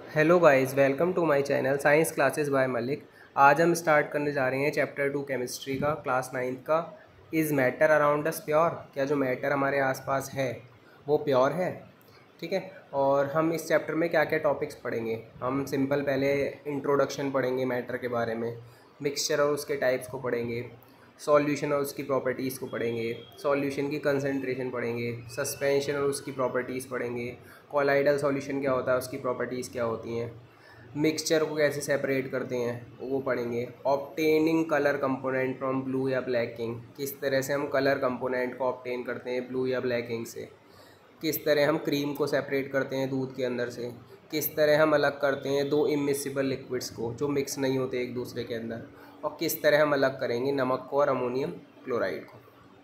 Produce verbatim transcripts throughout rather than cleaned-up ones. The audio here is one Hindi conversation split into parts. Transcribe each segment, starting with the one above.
Hello guys, welcome to my channel science classes by Malik. आज हम स्टार्ट करने जा रहे हैं चैप्टर टू केमिस्ट्री का, क्लास नाइन्थ का। Is matter around us pure? क्या जो मैटर हमारे आसपास है वो प्योर है? ठीक है। और हम इस चैप्टर में क्या क्या टॉपिक्स पढ़ेंगे? हम सिंपल पहले इंट्रोडक्शन पढ़ेंगे मैटर के बारे में, मिक्सचर और उसके टाइप्स को पढ़ेंगे, सॉल्यूशन और उसकी प्रॉपर्टीज़ को पढ़ेंगे, सॉल्यूशन की कंसंट्रेशन पढ़ेंगे, सस्पेंशन और उसकी प्रॉपर्टीज़ पढ़ेंगे, कोलाइडल सॉल्यूशन क्या होता है, उसकी प्रॉपर्टीज़ क्या होती हैं, मिक्सचर को कैसे सेपरेट करते हैं वो पढ़ेंगे, obtaining colour component from blue या ब्लैक इंक, किस तरह से हम कलर कंपोनेंट को ऑब्टेन करते हैं ब्लू या ब्लैक इंक से, किस तरह हम क्रीम को सेपरेट करते हैं दूध के अंदर से, किस तरह हम अलग करते हैं दो इमिसिबल लिक्विड्स को जो मिक्स नहीं होते एक दूसरे के अंदर, और किस तरह हम अलग करेंगे नमक को और अमोनियम क्लोराइड को।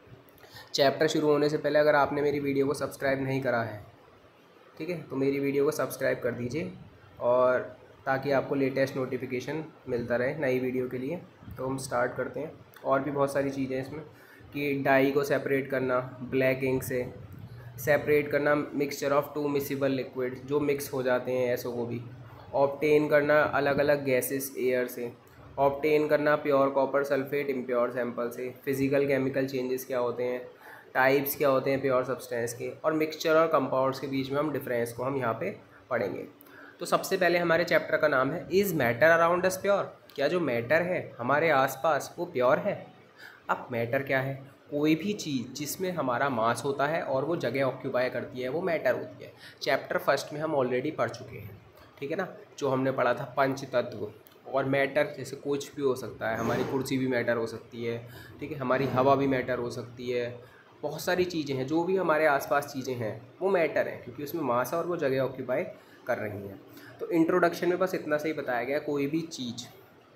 चैप्टर शुरू होने से पहले अगर आपने मेरी वीडियो को सब्सक्राइब नहीं करा है, ठीक है, तो मेरी वीडियो को सब्सक्राइब कर दीजिए, और ताकि आपको लेटेस्ट नोटिफिकेशन मिलता रहे नई वीडियो के लिए। तो हम स्टार्ट करते हैं। और भी बहुत सारी चीज़ें इसमें, कि डाई को सेपरेट करना ब्लैक इंक से, सेपरेट करना mixture of two miscible liquid जो मिक्स हो जाते हैं ऐसों को भी, ऑब्टेन करना अलग अलग गैसेस एयर से, ऑब्टेन करना pure copper sulphate impure sample से, फिजिकल केमिकल चेंजेस क्या होते हैं, टाइप्स क्या होते हैं प्योर सब्सटेंस के, और मिक्सचर और कंपाउंड्स के बीच में हम डिफरेंस को हम यहाँ पे पढ़ेंगे। तो सबसे पहले हमारे चैप्टर का नाम है is matter around us pure? क्या जो मैटर है हमारे आसपास वो प्योर है? अब मैटर क्या है? कोई भी चीज़ जिसमें हमारा मास होता है और वो जगह ऑक्यूपाई करती है वो मैटर होती है। चैप्टर फर्स्ट में हम ऑलरेडी पढ़ चुके हैं, ठीक है ना, जो हमने पढ़ा था पंच तत्व। और मैटर जैसे कुछ भी हो सकता है, हमारी कुर्सी भी मैटर हो सकती है, ठीक है, हमारी हवा भी मैटर हो सकती है, बहुत सारी चीज़ें हैं, जो भी हमारे आसपास चीज़ें हैं वो मैटर हैं क्योंकि उसमें मास है और वो जगह ऑक्यूपाई कर रही हैं। तो इंट्रोडक्शन में बस इतना सही बताया गया, कोई भी चीज़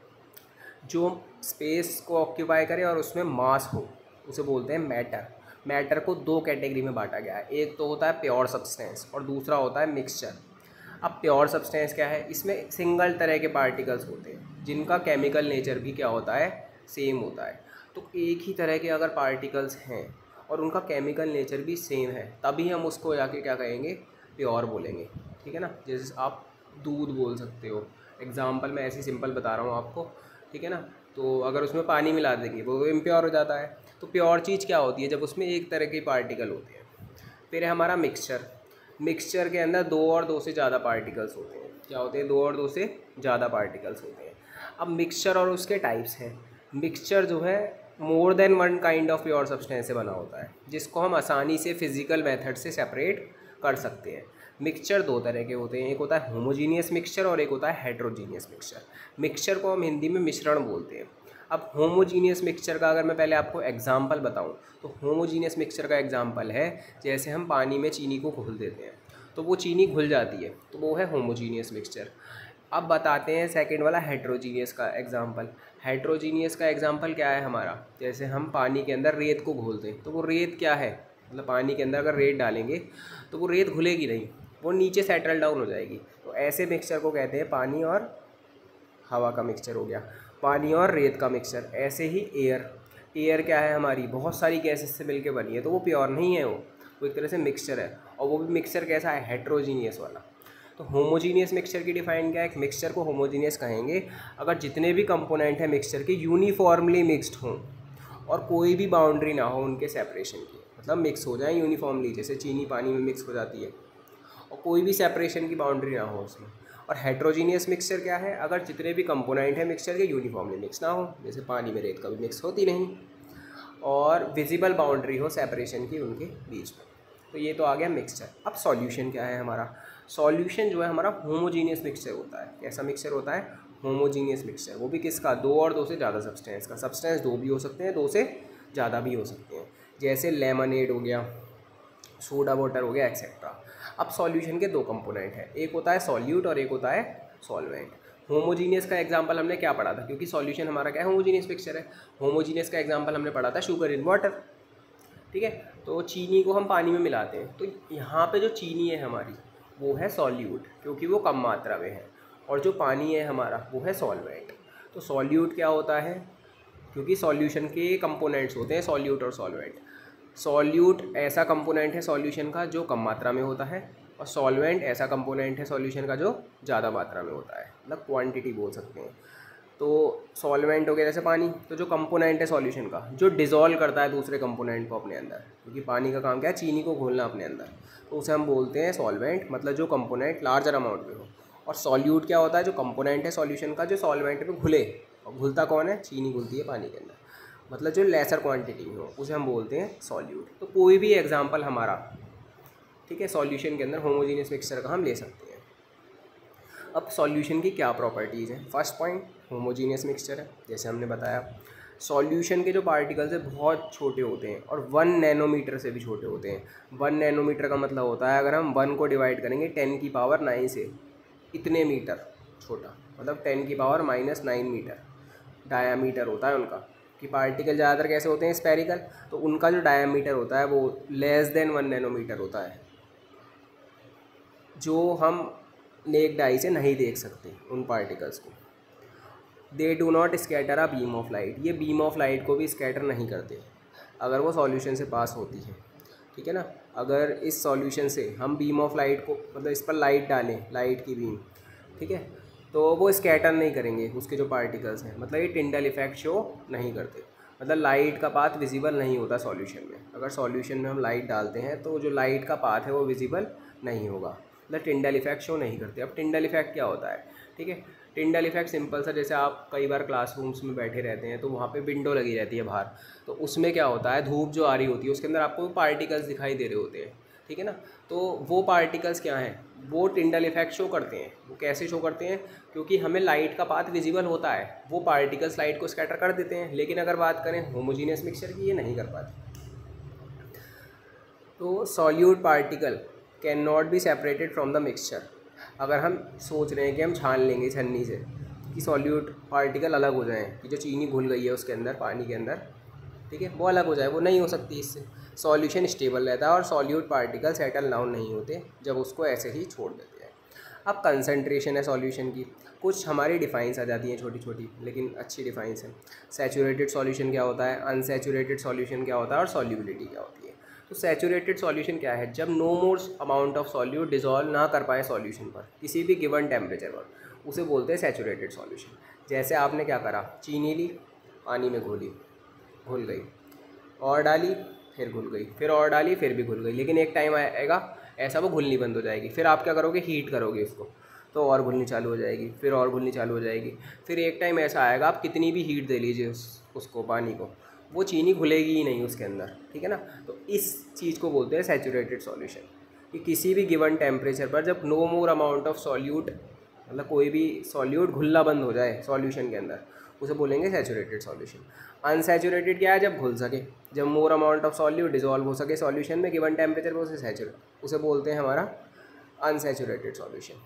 जो स्पेस को ऑक्यूपाई करे और उसमें मास हो उसे बोलते हैं मैटर। मैटर को दो कैटेगरी में बांटा गया है, एक तो होता है प्योर सब्सटेंस और दूसरा होता है मिक्सचर। अब प्योर सब्सटेंस क्या है? इसमें सिंगल तरह के पार्टिकल्स होते हैं जिनका केमिकल नेचर भी क्या होता है, सेम होता है। तो एक ही तरह के अगर पार्टिकल्स हैं और उनका केमिकल नेचर भी सेम है तभी हम उसको जाके क्या कहेंगे, प्योर बोलेंगे, ठीक है ना। जैसे आप दूध बोल सकते हो, एग्जाम्पल मैं ऐसे सिंपल बता रहा हूँ आपको, ठीक है ना। तो अगर उसमें पानी मिला देंगे वो इम्प्योर हो जाता है। तो प्योर चीज़ क्या होती है? जब उसमें एक तरह के पार्टिकल होते हैं। फिर है हमारा मिक्सचर। मिक्सचर के अंदर दो और दो से ज़्यादा पार्टिकल्स होते हैं। क्या होते हैं? दो और दो से ज़्यादा पार्टिकल्स होते हैं। अब मिक्सचर और उसके टाइप्स हैं। मिक्सचर जो है more than one kind of pure substance से बना होता है, जिसको हम आसानी से फिजिकल मेथड से सेपरेट कर सकते हैं। मिक्सचर दो तरह के होते हैं, एक होता है होमोजीनियस मिक्सचर और एक होता है हेट्रोजीनियस मिक्सचर। मिक्सचर को हम हिंदी में मिश्रण बोलते हैं। अब होमोजीनियस मिक्सचर का अगर मैं पहले आपको एग्जांपल बताऊं तो होमोजीनियस मिक्सचर का एग्जांपल है जैसे हम पानी में चीनी को घुल देते हैं तो वो चीनी घुल जाती है, तो वो है होमोजीनियस मिक्सचर। अब बताते हैं सेकंड वाला हेट्रोजीनियस का एग्जांपल। हेट्रोजीनियस का एग्जांपल क्या है हमारा? जैसे हम पानी के अंदर रेत को घोलते हैं तो वो रेत क्या है, मतलब पानी के अंदर अगर रेत डालेंगे तो वो रेत घुलेगी नहीं, वो नीचे सेटल डाउन हो जाएगी। तो ऐसे मिक्सचर को कहते हैं पानी और हवा का मिक्सचर हो गया, पानी और रेत का मिक्सचर। ऐसे ही एयर, एयर क्या है हमारी, बहुत सारी गैसेस से मिलके बनी है तो वो प्योर नहीं है, वो वो एक तरह से मिक्सचर है। और वो भी मिक्सचर कैसा है? हेट्रोजीनियस वाला। तो होमोजीनियस मिक्सचर की डिफाइन क्या है? एक मिक्सचर को होमोजीनियस कहेंगे अगर जितने भी कंपोनेंट हैं मिक्सचर के यूनिफॉर्मली मिक्स्ड हों और कोई भी बाउंड्री ना हो उनके सेपरेशन की, मतलब मिक्स हो जाए यूनिफॉर्मली, जैसे चीनी पानी में मिक्स हो जाती है और कोई भी सेपरेशन की बाउंड्री ना हो उसमें। और हेट्रोजीनियस मिक्सचर क्या है? अगर जितने भी कंपोनेंट हैं मिक्सचर के यूनिफॉर्मली मिक्स ना हो, जैसे पानी में रेत कभी मिक्स होती नहीं, और विजिबल बाउंड्री हो सेपरेशन की उनके बीच में। तो ये तो आ गया मिक्सचर। अब सॉल्यूशन क्या है हमारा? सॉल्यूशन जो है हमारा होमोजीनियस मिक्सचर होता है। कैसा मिक्सचर होता है? Homogeneous mixture. वो भी किसका? दो और दो से ज़्यादा सब्सटेंस का। सब्सटेंस दो भी हो सकते हैं, दो से ज़्यादा भी हो सकते हैं, जैसे लेमनेड हो गया, सोडा वाटर हो गया, एक्सेट्रा। अब सॉल्यूशन के दो कंपोनेंट हैं, एक होता है सॉल्यूट और एक होता है सॉल्वेंट। होमोजीनियस का एग्जांपल हमने क्या पढ़ा था? क्योंकि सॉल्यूशन हमारा क्या है? होमोजीनियस मिक्सचर है। होमोजीनियस का एग्जांपल हमने पढ़ा था शुगर इन वाटर, ठीक है। तो चीनी को हम पानी में मिलाते हैं तो यहाँ पे जो चीनी है हमारी वो है सॉल्यूट क्योंकि वो कम मात्रा में है, और जो पानी है हमारा वो है सॉल्वेंट। तो सॉल्यूट क्या होता है? क्योंकि सॉल्यूशन के कंपोनेंट्स होते हैं सॉल्यूट और सॉल्वेंट। सॉल्यूट ऐसा कंपोनेंट है सॉल्यूशन का जो कम मात्रा में होता है, और सॉल्वेंट ऐसा कंपोनेंट है सॉल्यूशन का जो ज़्यादा मात्रा में होता है, मतलब क्वांटिटी बोल सकते हैं। तो सॉल्वेंट हो गया जैसे पानी, तो जो कंपोनेंट है सॉल्यूशन का जो डिज़ोल्व करता है दूसरे कंपोनेंट को अपने अंदर, क्योंकि पानी का काम क्या है, चीनी को घोलना अपने अंदर, तो उसे हम बोलते हैं सॉल्वेंट, मतलब जो कंपोनेंट लार्जर अमाउंट में हो। और सॉल्यूट क्या होता है, जो कंपोनेंट है सॉल्यूशन का जो सॉल्वेंट में घुले, और घुलता कौन है, चीनी घुलती है पानी के अंदर, मतलब जो लेसर क्वांटिटी में हो उसे हम बोलते हैं सॉल्यूट। तो कोई भी एग्जांपल हमारा, ठीक है, सॉल्यूशन के अंदर होमोजीनियस मिक्सचर का हम ले सकते हैं। अब सॉल्यूशन की क्या प्रॉपर्टीज़ हैं, फर्स्ट पॉइंट होमोजीनियस मिक्सचर है, जैसे हमने बताया। सॉल्यूशन के जो पार्टिकल्स हैं बहुत छोटे होते हैं और वन नैनोमीटर से भी छोटे होते हैं। वन नैनोमीटर का मतलब होता है अगर हम वन को डिवाइड करेंगे टेन की पावर नाइन से, इतने मीटर छोटा, मतलब टेन की power minus nine metre diameter होता है उनका। कि पार्टिकल ज़्यादातर कैसे होते हैं, स्पेरिकल, तो उनका जो डायामीटर होता है वो लेस देन वन नैनोमीटर होता है, जो हम नेक्ड आई से नहीं देख सकते उन पार्टिकल्स को। They do not scatter a beam of light, ये बीम ऑफ लाइट को भी स्कैटर नहीं करते अगर वो सॉल्यूशन से पास होती है, ठीक है ना। अगर इस सॉल्यूशन से हम बीम ऑफ लाइट को, मतलब इस पर लाइट डालें, लाइट की बीम, ठीक है, तो वो स्कैटर नहीं करेंगे उसके जो पार्टिकल्स हैं, मतलब ये टिंडल इफेक्ट शो नहीं करते, मतलब लाइट का पाथ विजिबल नहीं होता सॉल्यूशन में। अगर सॉल्यूशन में हम लाइट डालते हैं तो जो लाइट का पाथ है वो विजिबल नहीं होगा, मतलब टिंडल इफेक्ट शो नहीं करते। अब टिंडल इफेक्ट क्या होता है, ठीक है, टिंडल इफेक्ट सिंपल सा, जैसे आप कई बार क्लासरूम्स में बैठे रहते हैं तो वहाँ पे विंडो लगी रहती है बाहर, तो उसमें क्या होता है, धूप जो आ रही होती है उसके अंदर आपको पार्टिकल्स दिखाई दे रहे होते हैं, ठीक है ना। तो वो पार्टिकल्स क्या हैं, वो टिंडल इफेक्ट शो करते हैं। वो कैसे शो करते हैं, क्योंकि हमें लाइट का पाथ विजिबल होता है, वो पार्टिकल्स लाइट को स्कैटर कर देते हैं। लेकिन अगर बात करें होमोजीनियस मिक्सचर की, ये नहीं कर पाते। तो solute particle can not be separated from the mixture. अगर हम सोच रहे हैं कि हम छान लेंगे छन्नी से कि सॉल्यूट पार्टिकल अलग हो जाएं, कि जो चीनी घुल गई है उसके अंदर, पानी के अंदर, ठीक है, वो अलग हो जाए, वो नहीं हो सकती इससे। सॉल्यूशन स्टेबल रहता है और सॉल्यूट पार्टिकल सेटल डाउन नहीं होते जब उसको ऐसे ही छोड़ देते हैं। अब कंसंट्रेशन है सॉल्यूशन की, कुछ हमारी डिफाइंस आ जाती हैं छोटी छोटी, लेकिन अच्छी डिफाइंस है। सैचुरेटेड सॉल्यूशन क्या होता है, अनसैचुरेटेड सॉल्यूशन क्या होता है, और सॉल्युबिलिटी क्या होती है। तो सैचुरेटेड सॉल्यूशन क्या है, जब no more amount of solute dissolve ना कर पाए सॉल्यूशन पर किसी भी गिवन टेम्परेचर पर, उसे बोलते हैं सैचुरेटेड सॉल्यूशन। जैसे आपने क्या करा, चीनी ली, पानी में घोली, घुल गई, और डाली, फिर घुल गई, फिर और डाली, फिर भी घुल गई, लेकिन एक टाइम आएगा ऐसा वो घुलनी बंद हो जाएगी। फिर आप क्या करोगे, हीट करोगे उसको, तो और घुलनी चालू हो जाएगी, फिर और घुलनी चालू हो जाएगी। फिर एक टाइम ऐसा आएगा आप कितनी भी हीट दे लीजिए उस उसको पानी को, वो चीनी घुलेगी ही नहीं उसके अंदर, ठीक है ना। तो इस चीज़ को बोलते हैं सैचुरेटेड सॉल्यूशन। कि किसी भी गिवन टेम्परेचर पर जब no more amount of solute, मतलब कोई भी सॉल्यूट घुलना बंद हो जाए सॉल्यूशन के अंदर, उसे बोलेंगे सैचुरेटेड सॉल्यूशन। अनसैचुरेटेड क्या है, जब घुल सके, जब more amount of solute dissolve हो सके सॉल्यूशन में गिवन टेम्परेचर पर, उसे सैचुरेट, उसे बोलते हैं हमारा अनसैचुरेटेड सॉल्यूशन।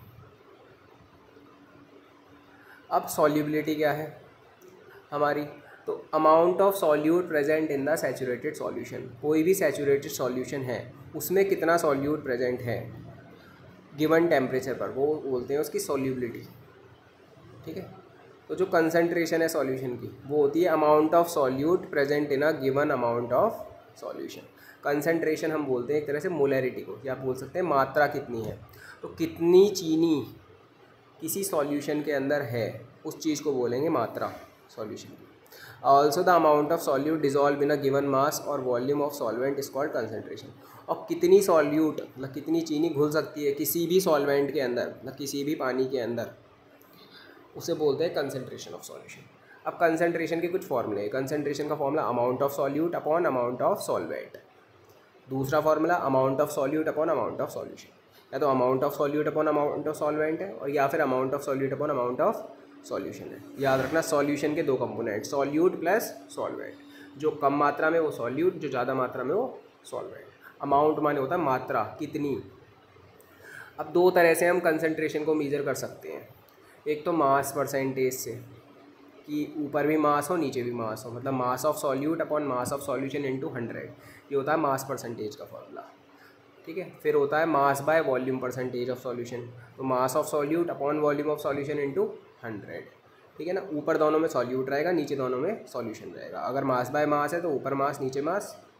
अब सॉल्युबिलिटी क्या है हमारी, तो amount of solute present in the saturated solution. कोई भी सैचुरेटेड सॉल्यूशन है उसमें कितना सॉल्यूट प्रेजेंट है गिवन टेम्परेचर पर, वो बोलते हैं उसकी सॉल्युबिलिटी, ठीक है। तो जो कंसंट्रेशन है सॉल्यूशन की, वो होती है amount of solute present in a given amount of solution. Concentration हम बोलते हैं एक तरह से मोलैरिटी को, या आप बोल सकते हैं मात्रा कितनी है। तो कितनी चीनी किसी सॉल्यूशन के अंदर है, उस चीज़ को बोलेंगे मात्रा सॉल्यूशन की। Also the amount of solute dissolve in a given mass और volume of solvent is called concentration. और कितनी सॉल्यूट, मतलब कितनी चीनी घुल सकती है किसी भी सॉल्वेंट के अंदर, मतलब किसी भी पानी के अंदर, उसे बोलते हैं कंसंट्रेशन ऑफ सॉल्यूशन। अब कंसंट्रेशन के कुछ फॉर्मूले, कंसंट्रेशन का formula amount of solute upon amount of solvent. दूसरा formula amount of solute upon amount of solution, या तो amount of solute upon amount of solvent है, और या फिर amount of solute upon amount of solution है। याद रखना सॉल्यूशन के दो कंपोनेंट, सॉल्यूट प्लस सॉल्वेंट। जो कम मात्रा में वो सॉल्यूट, जो ज़्यादा मात्रा में वो सॉल्वेंट। अमाउंट माने होता है मात्रा, कितनी। अब दो तरह से हम कंसंट्रेशन को मेजर कर सकते हैं। एक तो मास परसेंटेज से, कि ऊपर भी मास हो नीचे भी मास हो, मतलब mass of solute upon mass of solution into hundred, ये होता है मास परसेंटेज का फॉर्मूला, ठीक है। फिर होता है mass by volume percentage of solution, तो mass of solute upon volume of solution into hundred, ठीक है ना। ऊपर दोनों में सॉल्यूट रहेगा, नीचे दोनों में सॉल्यूशन रहेगा। अगर मास बाय मास है तो ऊपर मास नीचे मास,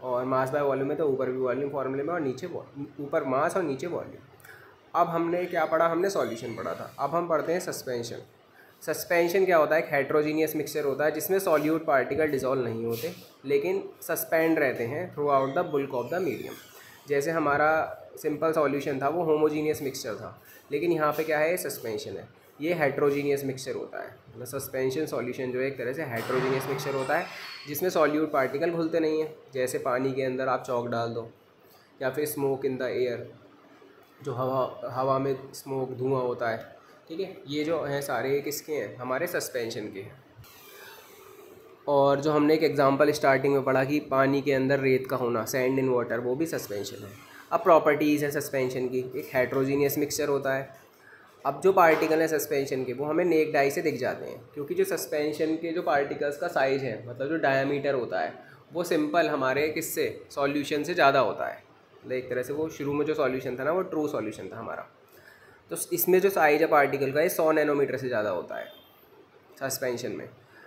और मास बाय वॉल्यूम में तो ऊपर भी वॉल्यूम फॉर्मूले में और नीचे ऊपर मास और नीचे वॉल्यूम। अब हमने क्या पढ़ा, हमने सॉल्यूशन पढ़ा था। अब हम पढ़ते हैं सस्पेंशन। सस्पेंशन क्या होता है? एक हेट्रोजीनियस मिक्सचर होता है जिसमें सॉल्यूट पार्टिकल डिसॉल्व नहीं होते लेकिन सस्पेंड रहते हैं throughout the bulk of the medium. जैसे हमारा सिंपल सॉल्यूशन था वो होमोजीनियस मिक्सचर था, लेकिन यहाँ पे क्या है, सस्पेंशन है, ये हेट्रोजीनियस मिक्सचर होता है। मतलब सस्पेंशन सॉल्यूशन जो है एक तरह से हेट्रोजीनियस मिक्सचर होता है जिसमें सॉल्यूट पार्टिकल घुलते नहीं हैं। जैसे पानी के अंदर आप चॉक डाल दो या फिर स्मोक इन द एयर, जो हवा हवा में स्मोक धुआं होता है, ठीक है, ये जो हैं सारे किसके हैं, हमारे सस्पेंशन के हैं। और जो हमने एक एग्जांपल स्टार्टिंग में पढ़ा कि पानी के अंदर रेत का होना, सैंड इन वाटर, वो भी सस्पेंशन है। अब प्रॉपर्टीज़ है सस्पेंशन की, एक हेट्रोजीनियस मिक्सचर होता है। अब जो पार्टिकल है सस्पेंशन के वो हमें नेक्ड आई से दिख जाते हैं, क्योंकि जो सस्पेंशन के जो पार्टिकल्स का साइज़ है, मतलब जो डायमीटर होता है, वो सिंपल हमारे किससे, सॉल्यूशन से ज़्यादा होता है। मतलब एक तरह से वो शुरू में जो सॉल्यूशन था ना वो ट्रू सॉल्यूशन था हमारा, तो इसमें जो साइज है पार्टिकल का ये सौ नैनोमीटर से ज़्यादा होता है सस्पेंशन में।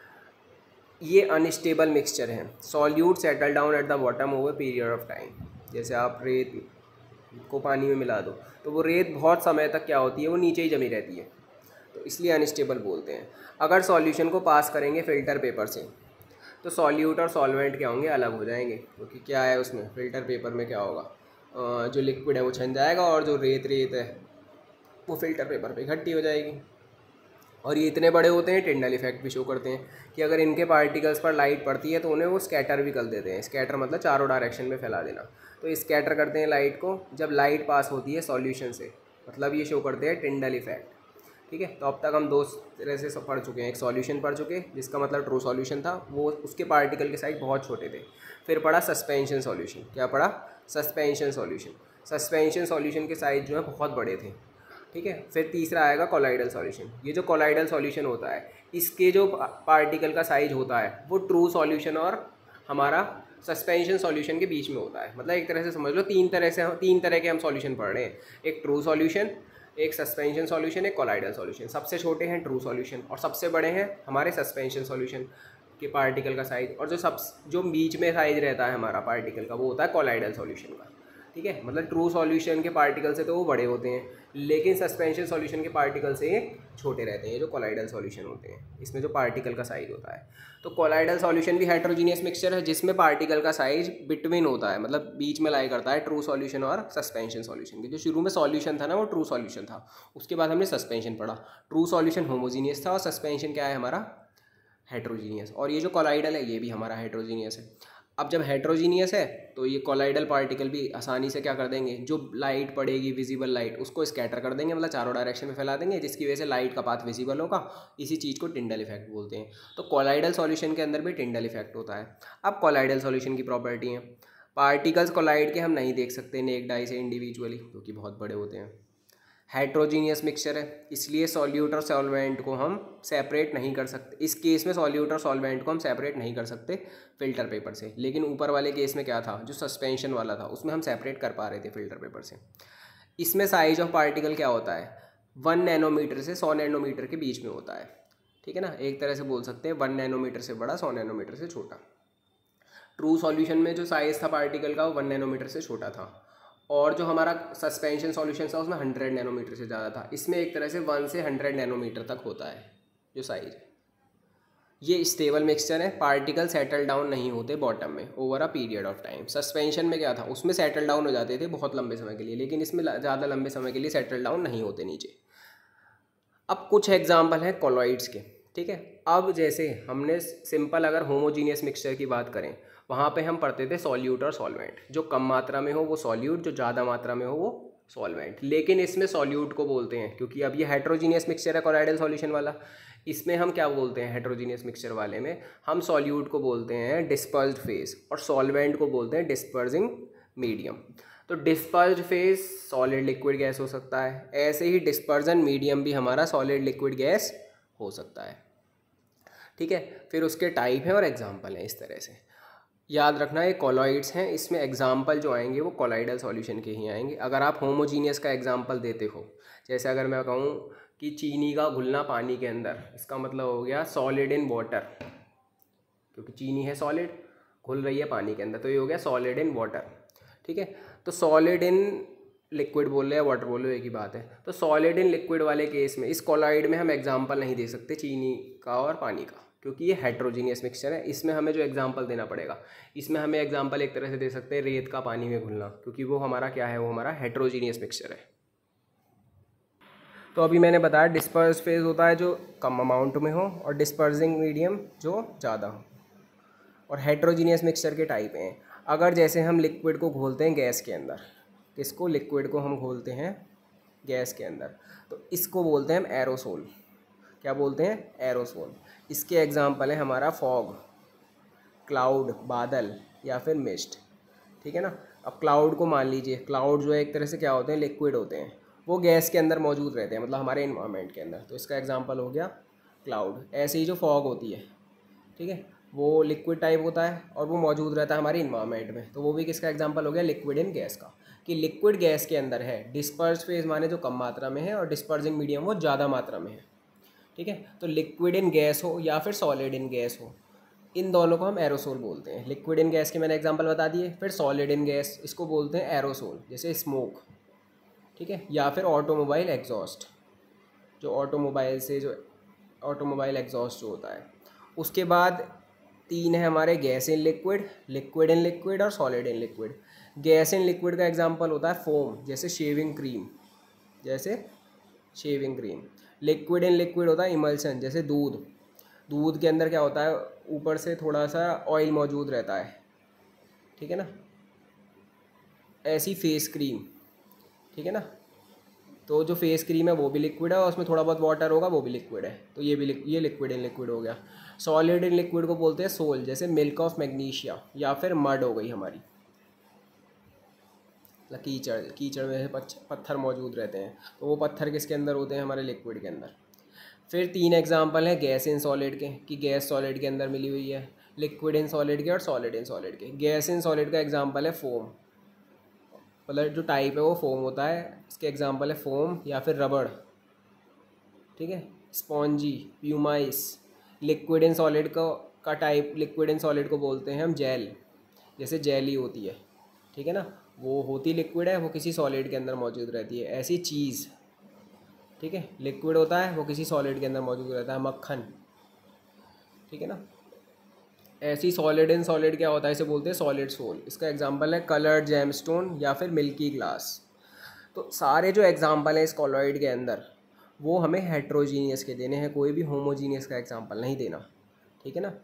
ये अनस्टेबल मिक्सचर है। Solute settle down at the bottom over period of time. जैसे आप रेत को पानी में मिला दो तो वो रेत बहुत समय तक क्या होती है, वो नीचे ही जमी रहती है, तो इसलिए अनस्टेबल बोलते हैं। अगर सॉल्यूशन को पास करेंगे फ़िल्टर पेपर से तो सॉल्यूट और सॉल्वेंट क्या होंगे, अलग हो जाएंगे, क्योंकि क्या है उसमें फ़िल्टर पेपर में क्या होगा, जो लिक्विड है वो छन जाएगा और जो रेत रेत है वो फ़िल्टर पेपर पे इकट्ठी हो जाएगी। और ये इतने बड़े होते हैं, टिंडल इफेक्ट भी शो करते हैं कि अगर इनके पार्टिकल्स पर लाइट पड़ती है तो उन्हें वो स्कैटर भी कर देते हैं। स्कैटर मतलब चारों डायरेक्शन में फैला देना, तो स्कैटर करते हैं लाइट को जब लाइट पास होती है सॉल्यूशन से, मतलब ये शो करते हैं टिंडल इफेक्ट। ठीक है, तो अब तक हम दो तरह से पढ़ चुके हैं। एक सॉल्यूशन पढ़ चुके जिसका मतलब ट्रू सॉल्यूशन था, वो उसके पार्टिकल के साइज बहुत छोटे थे। फिर पढ़ा सस्पेंशन सॉल्यूशन। क्या पढ़ा? Suspension solution. सस्पेंशन सॉल्यूशन के साइज जो है बहुत बड़े थे। ठीक है, फिर तीसरा आएगा कोलाइडल सॉल्यूशन। ये जो कोलाइडल सॉल्यूशन होता है इसके जो पार्टिकल का साइज होता है वो ट्रू सॉल्यूशन और हमारा सस्पेंशन सॉल्यूशन के बीच में होता है। मतलब एक तरह से समझ लो तीन तरह से तीन तरह के हम सॉल्यूशन पढ़ रहे हैं, एक ट्रू सॉल्यूशन, एक सस्पेंशन सॉल्यूशन, एक कोलाइडल सॉल्यूशन। सबसे छोटे हैं ट्रू सॉल्यूशन और सबसे बड़े हैं हमारे सस्पेंशन सॉल्यूशन के पार्टिकल का साइज, और जो सब जो बीच में साइज रहता है हमारा पार्टिकल का वो होता है कोलाइडल सॉल्यूशन का। ठीक है, मतलब ट्रू सॉल्यूशन के पार्टिकल से तो वो बड़े होते हैं, लेकिन सस्पेंशन सॉल्यूशन के पार्टिकल से ये छोटे रहते हैं, जो कोलाइडल सॉल्यूशन होते हैं, इसमें जो पार्टिकल का साइज होता है। तो कोलाइडल सॉल्यूशन भी हेट्रोजीनियस मिक्सचर है जिसमें पार्टिकल का साइज बिटवीन होता है, मतलब बीच में लाई करता है ट्रू सॉल्यूशन और सस्पेंशन सॉल्यूशन के। जो शुरू में सॉल्यूशन था ना वो ट्रू सॉल्यूशन था, उसके बाद हमने सस्पेंशन पढ़ा। ट्रू सॉल्यूशन होमोजीनियस था और सस्पेंशन क्या है हमारा, हेट्रोजीनियस। और ये जो कोलाइडल है ये भी हमारा हेट्रोजीनियस है। अब जब हेट्रोजीनियस है तो ये कोलाइडल पार्टिकल भी आसानी से क्या कर देंगे, जो लाइट पड़ेगी विजिबल लाइट उसको स्कैटर कर देंगे, मतलब चारों डायरेक्शन में फैला देंगे, जिसकी वजह से लाइट का पाथ विजिबल होगा। इसी चीज़ को टिंडल इफेक्ट बोलते हैं। तो कोलाइडल सॉल्यूशन के अंदर भी टिंडल इफेक्ट होता है। अब कोलाइडल सॉल्यूशन की प्रॉपर्टी है, पार्टिकल्स कोलाइड के हम नहीं देख सकते नेक्ड आई से इंडिविजुअली, क्योंकि बहुत बड़े होते हैं। हेट्रोजीनियस मिक्सचर है, इसलिए सॉल्यूट और सॉल्वेंट को हम सेपरेट नहीं कर सकते। इस केस में सॉल्यूट और सॉल्वेंट को हम सेपरेट नहीं कर सकते फिल्टर पेपर से, लेकिन ऊपर वाले केस में क्या था, जो सस्पेंशन वाला था उसमें हम सेपरेट कर पा रहे थे फिल्टर पेपर से। इसमें साइज ऑफ पार्टिकल क्या होता है, वन नैनोमीटर से सौ नैनोमीटर के बीच में होता है। ठीक है ना, एक तरह से बोल सकते हैं वन नैनोमीटर से बड़ा, सौ नैनोमीटर से छोटा। ट्रू सॉल्यूशन में जो साइज़ था पार्टिकल का वो वन नैनोमीटर से छोटा था, और जो हमारा सस्पेंशन सॉल्यूशन था उसमें हंड्रेड नैनोमीटर से ज़्यादा था। इसमें एक तरह से वन से हंड्रेड नैनोमीटर तक होता है जो साइज है। ये स्टेबल मिक्सचर है, पार्टिकल सेटल डाउन नहीं होते बॉटम में over a period of time. Suspension में क्या था, उसमें सेटल डाउन हो जाते थे बहुत लंबे समय के लिए, लेकिन इसमें ज़्यादा लंबे समय के लिए सेटल डाउन नहीं होते नीचे। अब कुछ एग्जाम्पल हैं कॉलॉइड्स के। ठीक है, अब जैसे हमने सिंपल अगर होमोजीनियस मिक्सचर की बात करें वहाँ पे हम पढ़ते थे सॉल्यूट और सॉल्वेंट। जो कम मात्रा में हो वो सॉल्यूट, जो ज़्यादा मात्रा में हो वो सॉल्वेंट। लेकिन इसमें सॉल्यूट को बोलते हैं, क्योंकि अब ये हेट्रोजीनियस मिक्सचर है कोलाइडल सॉल्यूशन वाला, इसमें हम क्या बोलते हैं, हेट्रोजीनियस मिक्सचर वाले में हम सॉल्यूट को बोलते हैं डिस्पर्स्ड फेज और सॉल्वेंट को बोलते हैं डिस्पर्सिंग मीडियम। तो dispersed phase solid liquid gas हो सकता है, ऐसे ही डिस्पर्जन मीडियम भी हमारा सॉलिड लिक्विड गैस हो सकता है। ठीक है, फिर उसके टाइप हैं और एग्जाम्पल हैं इस तरह से। याद रखना ये कॉलॉइड्स हैं, इसमें एग्जाम्पल जो आएंगे वो कोलाइडल सॉल्यूशन के ही आएंगे। अगर आप होमोजीनियस का एग्जाम्पल देते हो, जैसे अगर मैं कहूँ कि चीनी का घुलना पानी के अंदर, इसका मतलब हो गया सॉलिड इन वाटर, क्योंकि चीनी है सॉलिड, घुल रही है पानी के अंदर, तो ये हो गया सॉलिड इन वाटर। ठीक है, तो सॉलिड इन लिक्विड बोल रहे हैं, वाटर बोल रहे हो, एक ही बात है। तो सॉलिड इन लिक्विड वाले केस में इस कोलॉइड में हम एग्जांपल नहीं दे सकते चीनी का और पानी का, क्योंकि ये हेट्रोजीनियस मिक्सचर है। इसमें हमें जो एग्जांपल देना पड़ेगा, इसमें हमें एग्जांपल एक तरह से दे सकते हैं रेत का पानी में घुलना, क्योंकि वो हमारा क्या है, वो हमारा हेट्रोजीनियस मिक्सचर है। तो अभी मैंने बताया डिस्पर्स फेज होता है जो कम अमाउंट में हो और डिस्पर्सिंग मीडियम जो ज़्यादा हो, और हेट्रोजीनियस मिक्सचर के टाइप हैं। अगर जैसे हम लिक्विड को घोलते हैं गैस के अंदर, किसको, लिक्विड को हम घोलते हैं गैस के अंदर, तो इसको बोलते हैं हम एरोसोल। क्या बोलते हैं, एरोसोल। इसके एग्जांपल है हमारा फॉग, क्लाउड, बादल, या फिर मिस्ट। ठीक है ना। अब क्लाउड को मान लीजिए, क्लाउड जो है एक तरह से क्या होते हैं, लिक्विड होते हैं, वो गैस के अंदर मौजूद रहते हैं, मतलब हमारे इन्वायरमेंट के अंदर, तो इसका एग्जांपल हो गया क्लाउड। ऐसे ही जो फॉग होती है, ठीक है, वो लिक्विड टाइप होता है और वो मौजूद रहता है हमारे इन्वायरमेंट में, तो वो भी किसका एग्जांपल हो गया, लिक्विड इन गैस का। कि लिक्विड गैस के अंदर है, डिस्पर्स फेज माने जो कम मात्रा में है और डिस्पर्सिंग मीडियम वो ज़्यादा मात्रा में है। ठीक है, तो लिक्विड इन गैस हो या फिर सॉलिड इन गैस हो, इन दोनों को हम एरोसोल बोलते हैं। लिक्विड इन गैस के मैंने एग्जांपल बता दिए। फिर सॉलिड इन गैस, इसको बोलते हैं एरोसोल, जैसे स्मोक। ठीक है, या फिर ऑटोमोबाइल एग्जॉस्ट, जो ऑटोमोबाइल से जो ऑटोमोबाइल एग्जॉस्ट जो होता है। उसके बाद तीन है हमारे gas in liquid, liquid in liquid और solid in liquid. Gas in liquid का एग्जांपल होता है फोम, जैसे शेविंग क्रीम, जैसे shaving cream. Liquid in liquid होता है इमल्सन, जैसे दूध। दूध के अंदर क्या होता है, ऊपर से थोड़ा सा ऑयल मौजूद रहता है। ठीक है ना। ऐसी फेस क्रीम, ठीक है ना, तो जो फेस क्रीम है वो भी लिक्विड है और उसमें थोड़ा बहुत वाटर होगा, वो भी लिक्विड है, तो ये भी ये लिक्विड इन लिक्विड हो गया। सॉलिड इन लिक्विड को बोलते हैं सोल, जैसे मिल्क ऑफ मैग्नीशिया या फिर मड हो गई हमारी, कीचड़, कीचड़ में पत्थर मौजूद रहते हैं, तो वो पत्थर किसके अंदर होते हैं, हमारे लिक्विड के अंदर। फिर तीन एग्जांपल हैं गैस इन सॉलिड के, कि गैस सॉलिड के अंदर मिली हुई है, लिक्विड इन सॉलिड के और सॉलिड इन सॉलिड के। गैस इन सॉलिड का एग्जांपल है फोम, मतलब जो टाइप है वो फोम होता है, इसके एग्जांपल है फोम या फिर रबड़। ठीक है, spongy, pumice. Liquid in solid को का टाइप, लिक्विड इन सॉलिड को बोलते हैं हम जेल, जैसे जेली होती है। ठीक है ना, वो होती लिक्विड है, वो किसी सॉलिड के अंदर मौजूद रहती है। ऐसी चीज़, ठीक है, लिक्विड होता है, वो किसी सॉलिड के अंदर मौजूद रहता है। मक्खन, ठीक है ना। ऐसी सॉलिड इन सॉलिड क्या होता है, इसे बोलते हैं सॉलिड सोल। इसका एग्जांपल है कलर्ड जेमस्टोन या फिर मिल्की ग्लास। तो सारे जो एग्जांपल हैं इस कॉलॉइड के अंदर वो हमें हेट्रोजीनियस के देने हैं, कोई भी होमोजीनियस का एग्जांपल नहीं देना। ठीक है ना।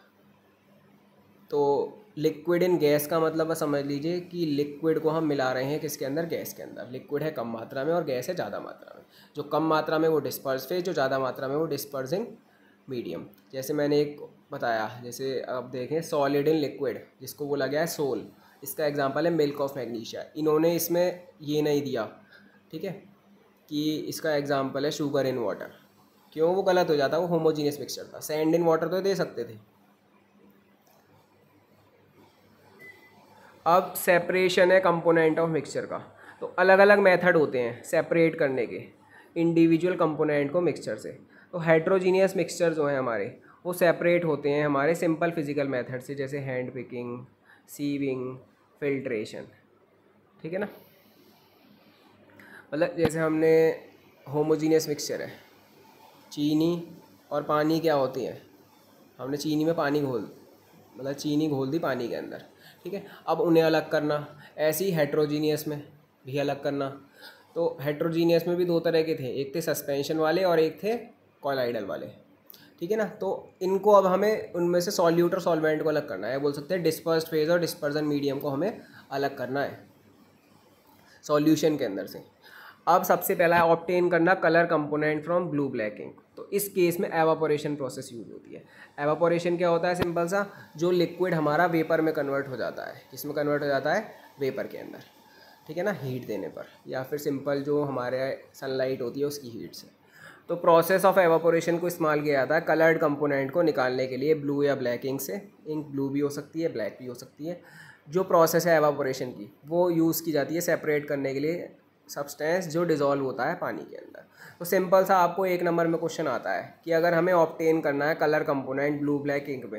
तो लिक्विड इन गैस का मतलब समझ लीजिए कि लिक्विड को हम मिला रहे हैं किसके अंदर, गैस के अंदर। लिक्विड है कम मात्रा में और गैस है ज़्यादा मात्रा में। जो कम मात्रा में वो डिस्पर्स फेज, जो ज़्यादा मात्रा में वो डिस्पर्सिंग मीडियम। जैसे मैंने एक बताया, जैसे अब देखें सॉलिड इन लिक्विड, जिसको बोला गया है सोल, इसका एग्जांपल है मिल्क ऑफ मैग्नीशिया। इन्होंने इसमें ये नहीं दिया, ठीक है, कि इसका एग्जांपल है शुगर इन वाटर। क्यों, वो गलत हो जाता, वो होमोजीनियस मिक्सचर था। सैंड इन वाटर तो दे सकते थे। अब सेपरेशन है कंपोनेंट ऑफ मिक्सचर का, तो अलग अलग मेथड होते हैं सेपरेट करने के इंडिविजुअल कंपोनेंट को मिक्सचर से। तो हेट्रोजीनियस मिक्सचर जो हैं हमारे, वो सेपरेट होते हैं हमारे सिंपल फिजिकल मेथड से, जैसे हैंड पिकिंग, सीविंग, फिल्ट्रेशन। ठीक है ना। मतलब जैसे हमने होमोजीनियस मिक्सचर है, चीनी और पानी क्या होती हैं, हमने चीनी में पानी घोल मतलब चीनी घोल दी पानी के अंदर। ठीक है, अब उन्हें अलग करना। ऐसे ही हेट्रोजीनियस में भी अलग करना। तो हेट्रोजीनियस में भी दो तरह के थे, एक थे सस्पेंशन वाले और एक थे कॉलाइडल वाले। ठीक है ना। तो इनको अब हमें उनमें से सॉल्यूट और सॉल्वेंट को अलग करना है, बोल सकते हैं डिस्पर्स्ड फेज और डिस्पर्जन मीडियम को हमें अलग करना है सॉल्यूशन के अंदर से। अब सबसे पहला है ऑब्टेन करना colour component from blue black ink. तो इस केस में एवापोरेशन प्रोसेस यूज होती है। एवापोरेशन क्या होता है, सिंपल सा, जो लिक्विड हमारा वेपर में कन्वर्ट हो जाता है, किसमें कन्वर्ट हो जाता है, वेपर के अंदर। ठीक है ना, हीट देने पर, या फिर सिंपल जो हमारे सनलाइट होती है उसकी हीट से। तो प्रोसेस ऑफ एवापोरेशन को इस्तेमाल किया जाता है कलर्ड कंपोनेंट को निकालने के लिए ब्लू या ब्लैक इंक से। इंक ब्लू भी हो सकती है, ब्लैक भी हो सकती है। जो प्रोसेस है एवापोरेशन की, वो यूज़ की जाती है सेपरेट करने के लिए सब्सटेंस जो डिज़ोल्व होता है पानी के अंदर। तो सिंपल सा आपको एक नंबर में क्वेश्चन आता है कि अगर हमें ऑब्टेन करना है colour component blue black ink में,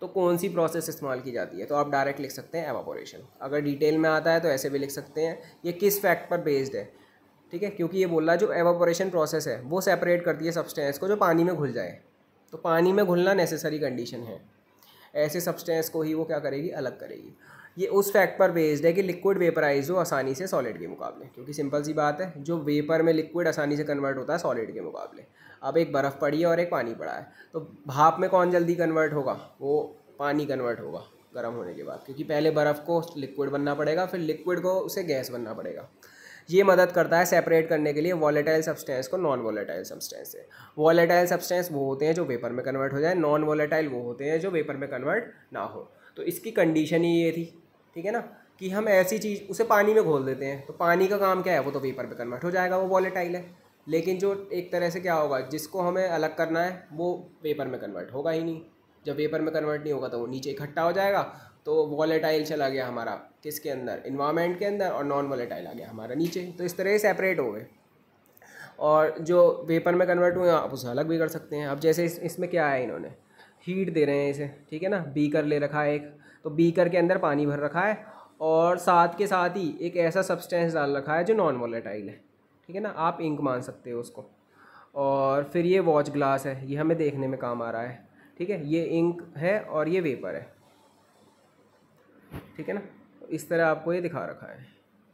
तो कौन सी प्रोसेस इस्तेमाल की जाती है, तो आप डायरेक्ट लिख सकते हैं एवापोरेशन। अगर डिटेल में आता है तो ऐसे भी लिख सकते हैं, ये किस फैक्ट पर बेस्ड है, ठीक है, क्योंकि ये बोल रहा है जो एवापोरेशन प्रोसेस है वो सेपरेट करती है सब्सटेंस को जो पानी में घुल जाए, तो पानी में घुलना नेसेसरी कंडीशन है, ऐसे सब्सटेंस को ही वो क्या करेगी, अलग करेगी। ये उस फैक्ट पर बेस्ड है कि लिक्विड वेपराइज हो आसानी से सॉलिड के मुकाबले, क्योंकि सिंपल सी बात है, जो वेपर में लिक्विड आसानी से कन्वर्ट होता है सॉलिड के मुकाबले। अब एक बर्फ़ पड़ी है और एक पानी पड़ा है, तो भाप में कौन जल्दी कन्वर्ट होगा, वो पानी कन्वर्ट होगा गर्म होने के बाद, क्योंकि पहले बर्फ़ को लिक्विड बनना पड़ेगा, फिर लिक्विड को उसे गैस बनना पड़ेगा। ये मदद करता है सेपरेट करने के लिए वॉलेटाइल सब्सटेंस को नॉन वॉलेटाइल सब्सटेंस से। वॉलेटाइल सब्सटेंस वो होते हैं जो वेपर में कन्वर्ट हो जाए, नॉन वॉलेटाइल वो होते हैं जो वेपर में कन्वर्ट ना हो। तो इसकी कंडीशन ही ये थी, ठीक है ना, कि हम ऐसी चीज़ उसे पानी में घोल देते हैं, तो पानी का काम क्या है, वो तो वेपर में कन्वर्ट हो जाएगा, वो वॉलेटाइल है। लेकिन जो एक तरह से क्या होगा, जिसको हमें अलग करना है वो वेपर में कन्वर्ट होगा ही नहीं। जब वेपर में कन्वर्ट नहीं होगा तो वो नीचे इकट्ठा हो जाएगा, तो वॉलेटाइल चला गया हमारा किसके अंदर, इन्वायरमेंट के अंदर, और नॉन वॉलेटाइल आ गया हमारा नीचे। तो इस तरह से सेपरेट हो गए, और जो वेपर में कन्वर्ट हुए आप उसे अलग भी कर सकते हैं। अब जैसे इस, इसमें क्या है, इन्होंने हीट दे रहे हैं इसे, ठीक है ना, बीकर ले रखा है एक, तो बीकर के अंदर पानी भर रखा है और साथ के साथ ही एक ऐसा सब्सटेंस डाल रखा है जो नॉन वॉलेटाइल है, ठीक है ना, आप इंक मान सकते हो उसको। और फिर ये वॉच ग्लास है, ये हमें देखने में काम आ रहा है, ठीक है, ये इंक है और ये वेपर है, ठीक है ना। इस तरह आपको ये दिखा रखा है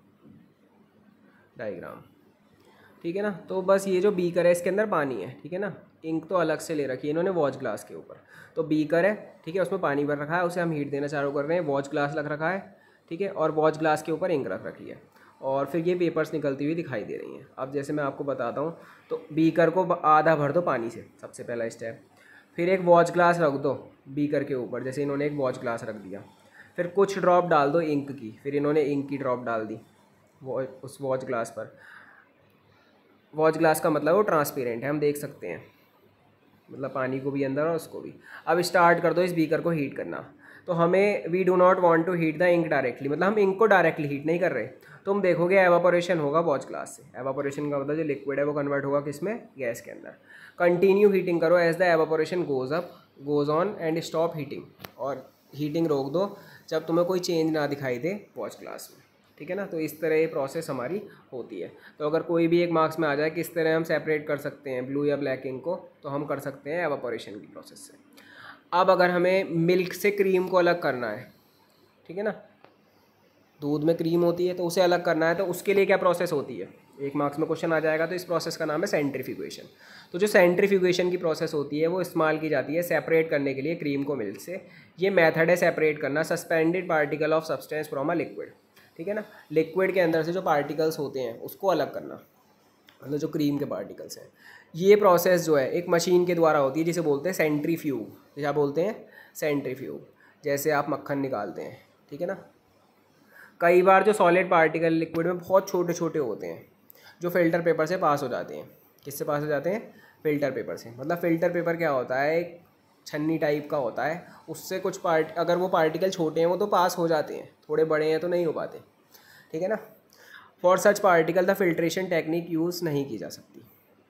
डायग्राम, ठीक है ना। तो बस ये जो बीकर है इसके अंदर पानी है, ठीक है ना, इंक तो अलग से ले रखी है इन्होंने वॉच ग्लास के ऊपर। तो बीकर है, ठीक है, उसमें पानी भर रखा है, उसे हम हीट देना चालू कर रहे हैं, वॉच ग्लास रख रखा है, ठीक है, और वॉच ग्लास के ऊपर इंक रख रखी है, और फिर ये पेपर्स निकलती हुई दिखाई दे रही हैं। अब जैसे मैं आपको बताता हूँ, तो बीकर को आधा भर दो पानी से, सबसे पहला स्टेप। फिर एक वॉच ग्लास रख दो बीकर के ऊपर, जैसे इन्होंने एक वॉच ग्लास रख दिया। फिर कुछ ड्रॉप डाल दो इंक की, फिर इन्होंने इंक की ड्रॉप डाल दी वो उस वॉच ग्लास पर। वॉच ग्लास का मतलब वो ट्रांसपेरेंट है, हम देख सकते हैं, मतलब पानी को भी अंदर और उसको भी। अब स्टार्ट कर दो इस बीकर को हीट करना। तो हमें we do not want to heat the ink directly, मतलब हम इंक को डायरेक्टली हीट नहीं कर रहे। तो हम देखोगे एवापोरेशन होगा वॉच ग्लास से। एवापोरेशन का मतलब जो लिक्विड है वो कन्वर्ट होगा किसमें, गैस के अंदर। कंटिन्यू हीटिंग करो as the evaporation goes up goes on and stop heating, और हीटिंग रोक दो जब तुम्हें कोई चेंज ना दिखाई दे वॉच ग्लास में, ठीक है ना। तो इस तरह ये प्रोसेस हमारी होती है। तो अगर कोई भी एक मार्क्स में आ जाए किस तरह हम सेपरेट कर सकते हैं ब्लू या ब्लैक इंक को, तो हम कर सकते हैं एवापोरेशन की प्रोसेस से। अब अगर हमें मिल्क से क्रीम को अलग करना है, ठीक है ना, दूध में क्रीम होती है तो उसे अलग करना है, तो उसके लिए क्या प्रोसेस होती है, एक मार्क्स में क्वेश्चन आ जाएगा। तो इस प्रोसेस का नाम है सेंट्रीफ्यूगेशन। तो जो सेंट्रीफ्यूगेशन की प्रोसेस होती है वो इस्तेमाल की जाती है सेपरेट करने के लिए क्रीम को मिल्क से। ये मेथड है सेपरेट करना suspended particle of substance from a liquid, ठीक है ना। लिक्विड के अंदर से जो पार्टिकल्स होते हैं उसको अलग करना, मतलब जो क्रीम के पार्टिकल्स हैं। ये प्रोसेस जो है एक मशीन के द्वारा होती है जिसे बोलते हैं सेंट्रीफ्यूग। क्या बोलते हैं, सेंट्रीफ्यूग। जैसे आप मक्खन निकालते हैं, ठीक है ना, कई बार जो सॉलिड पार्टिकल लिक्विड में बहुत छोटे छोटे होते हैं जो फिल्टर पेपर से पास हो जाते हैं। किससे पास हो जाते हैं, फिल्टर पेपर से। मतलब फिल्टर पेपर क्या होता है, एक छन्नी टाइप का होता है, उससे कुछ पार्ट अगर वो पार्टिकल छोटे हैं वो तो पास हो जाते हैं, थोड़े बड़े हैं तो नहीं हो पाते, ठीक है ना। For such particle the filtration technique use नहीं की जा सकती।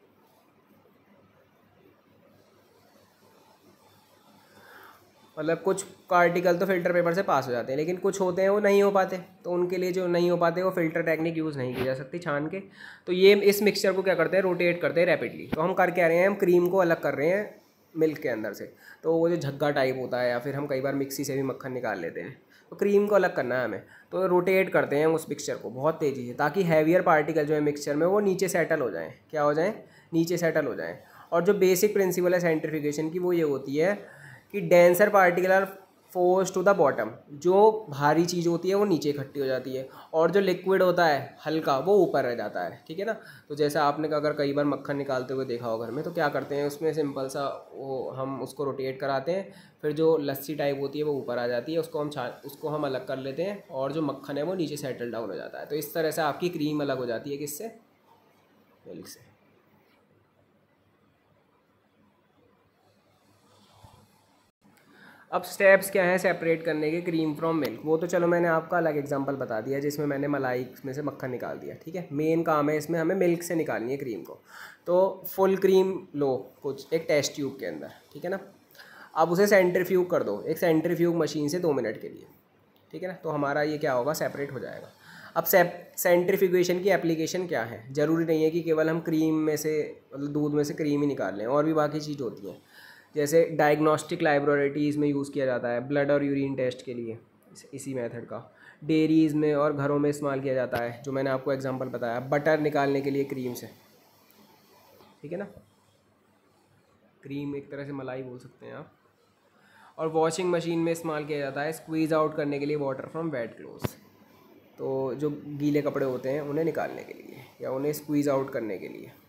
मतलब कुछ पार्टिकल तो फिल्टर पेपर से पास हो जाते हैं, लेकिन कुछ होते हैं वो नहीं हो पाते, तो उनके लिए जो नहीं हो पाते वो फिल्टर टेक्निक यूज़ नहीं की जा सकती छान के। तो ये इस मिक्सचर को क्या करते हैं, रोटेट करते हैं रैपिडली। तो हम कर क्या रहे हैं, हम क्रीम को अलग कर रहे हैं मिल्क के अंदर से। तो वो जो झग्गा टाइप होता है, या फिर हम कई बार मिक्सी से भी मक्खन निकाल लेते हैं, तो क्रीम को अलग करना है हमें। तो रोटेट करते हैं उस मिक्सचर को बहुत तेज़ी से, ताकि हैवियर पार्टिकल जो है मिक्सचर में वो नीचे सेटल हो जाएँ। क्या हो जाएँ, नीचे सेटल हो जाएँ। और जो बेसिक प्रिंसिपल है सेंट्रीफ्यूगेशन की वो ये होती है कि denser particle are force to the bottom. जो भारी चीज़ होती है वो नीचे इकट्ठी हो जाती है, और जो लिक्विड होता है हल्का वो ऊपर रह जाता है, ठीक है ना। तो जैसे आपने अगर कई बार मक्खन निकालते हुए देखा हो घर में, तो क्या करते हैं उसमें सिंपल सा वो हम उसको रोटेट कराते हैं, फिर जो लस्सी टाइप होती है वो ऊपर आ जाती है, उसको हम छा उसको हम अलग कर लेते हैं, और जो मक्खन है वो नीचे सेटल डाउन हो जाता है। तो इस तरह से आपकी क्रीम अलग हो जाती है किससे, मिल्क से। अब स्टेप्स क्या हैं सेपरेट करने के क्रीम फ्रॉम मिल्क, वो तो चलो मैंने आपका अलग एग्जांपल बता दिया जिसमें मैंने मलाई में से मक्खन निकाल दिया, ठीक है। मेन काम है इसमें हमें मिल्क से निकालनी है क्रीम को। तो फुल क्रीम लो कुछ एक टेस्ट ट्यूब के अंदर, ठीक है ना। अब उसे सेंट्रीफ्यूग कर दो एक सेंट्रीफ्यूग मशीन से दो मिनट के लिए, ठीक है ना, तो हमारा ये क्या होगा, सेपरेट हो जाएगा। अब सेंट्रीफ्यूगेशन की एप्लीकेशन क्या है, ज़रूरी नहीं है कि केवल हम क्रीम में से मतलब दूध में से क्रीम ही निकाल लें, और भी बाकी चीज़ होती हैं। जैसे डायग्नोस्टिक लैबोरेटरीज़ में यूज़ किया जाता है ब्लड और यूरिन टेस्ट के लिए, इस, इसी मेथड का। डेयरीज़ में और घरों में इस्तेमाल किया जाता है, जो मैंने आपको एग्जांपल बताया, बटर निकालने के लिए क्रीम से, ठीक है ना, क्रीम एक तरह से मलाई बोल सकते हैं आप। और वॉशिंग मशीन में इस्तेमाल किया जाता है स्क्वीज़ आउट करने के लिए वाटर फ्रॉम वेट क्लोथ्स, तो जो गीले कपड़े होते हैं उन्हें निकालने के लिए या उन्हें स्क्वीज़ आउट करने के लिए।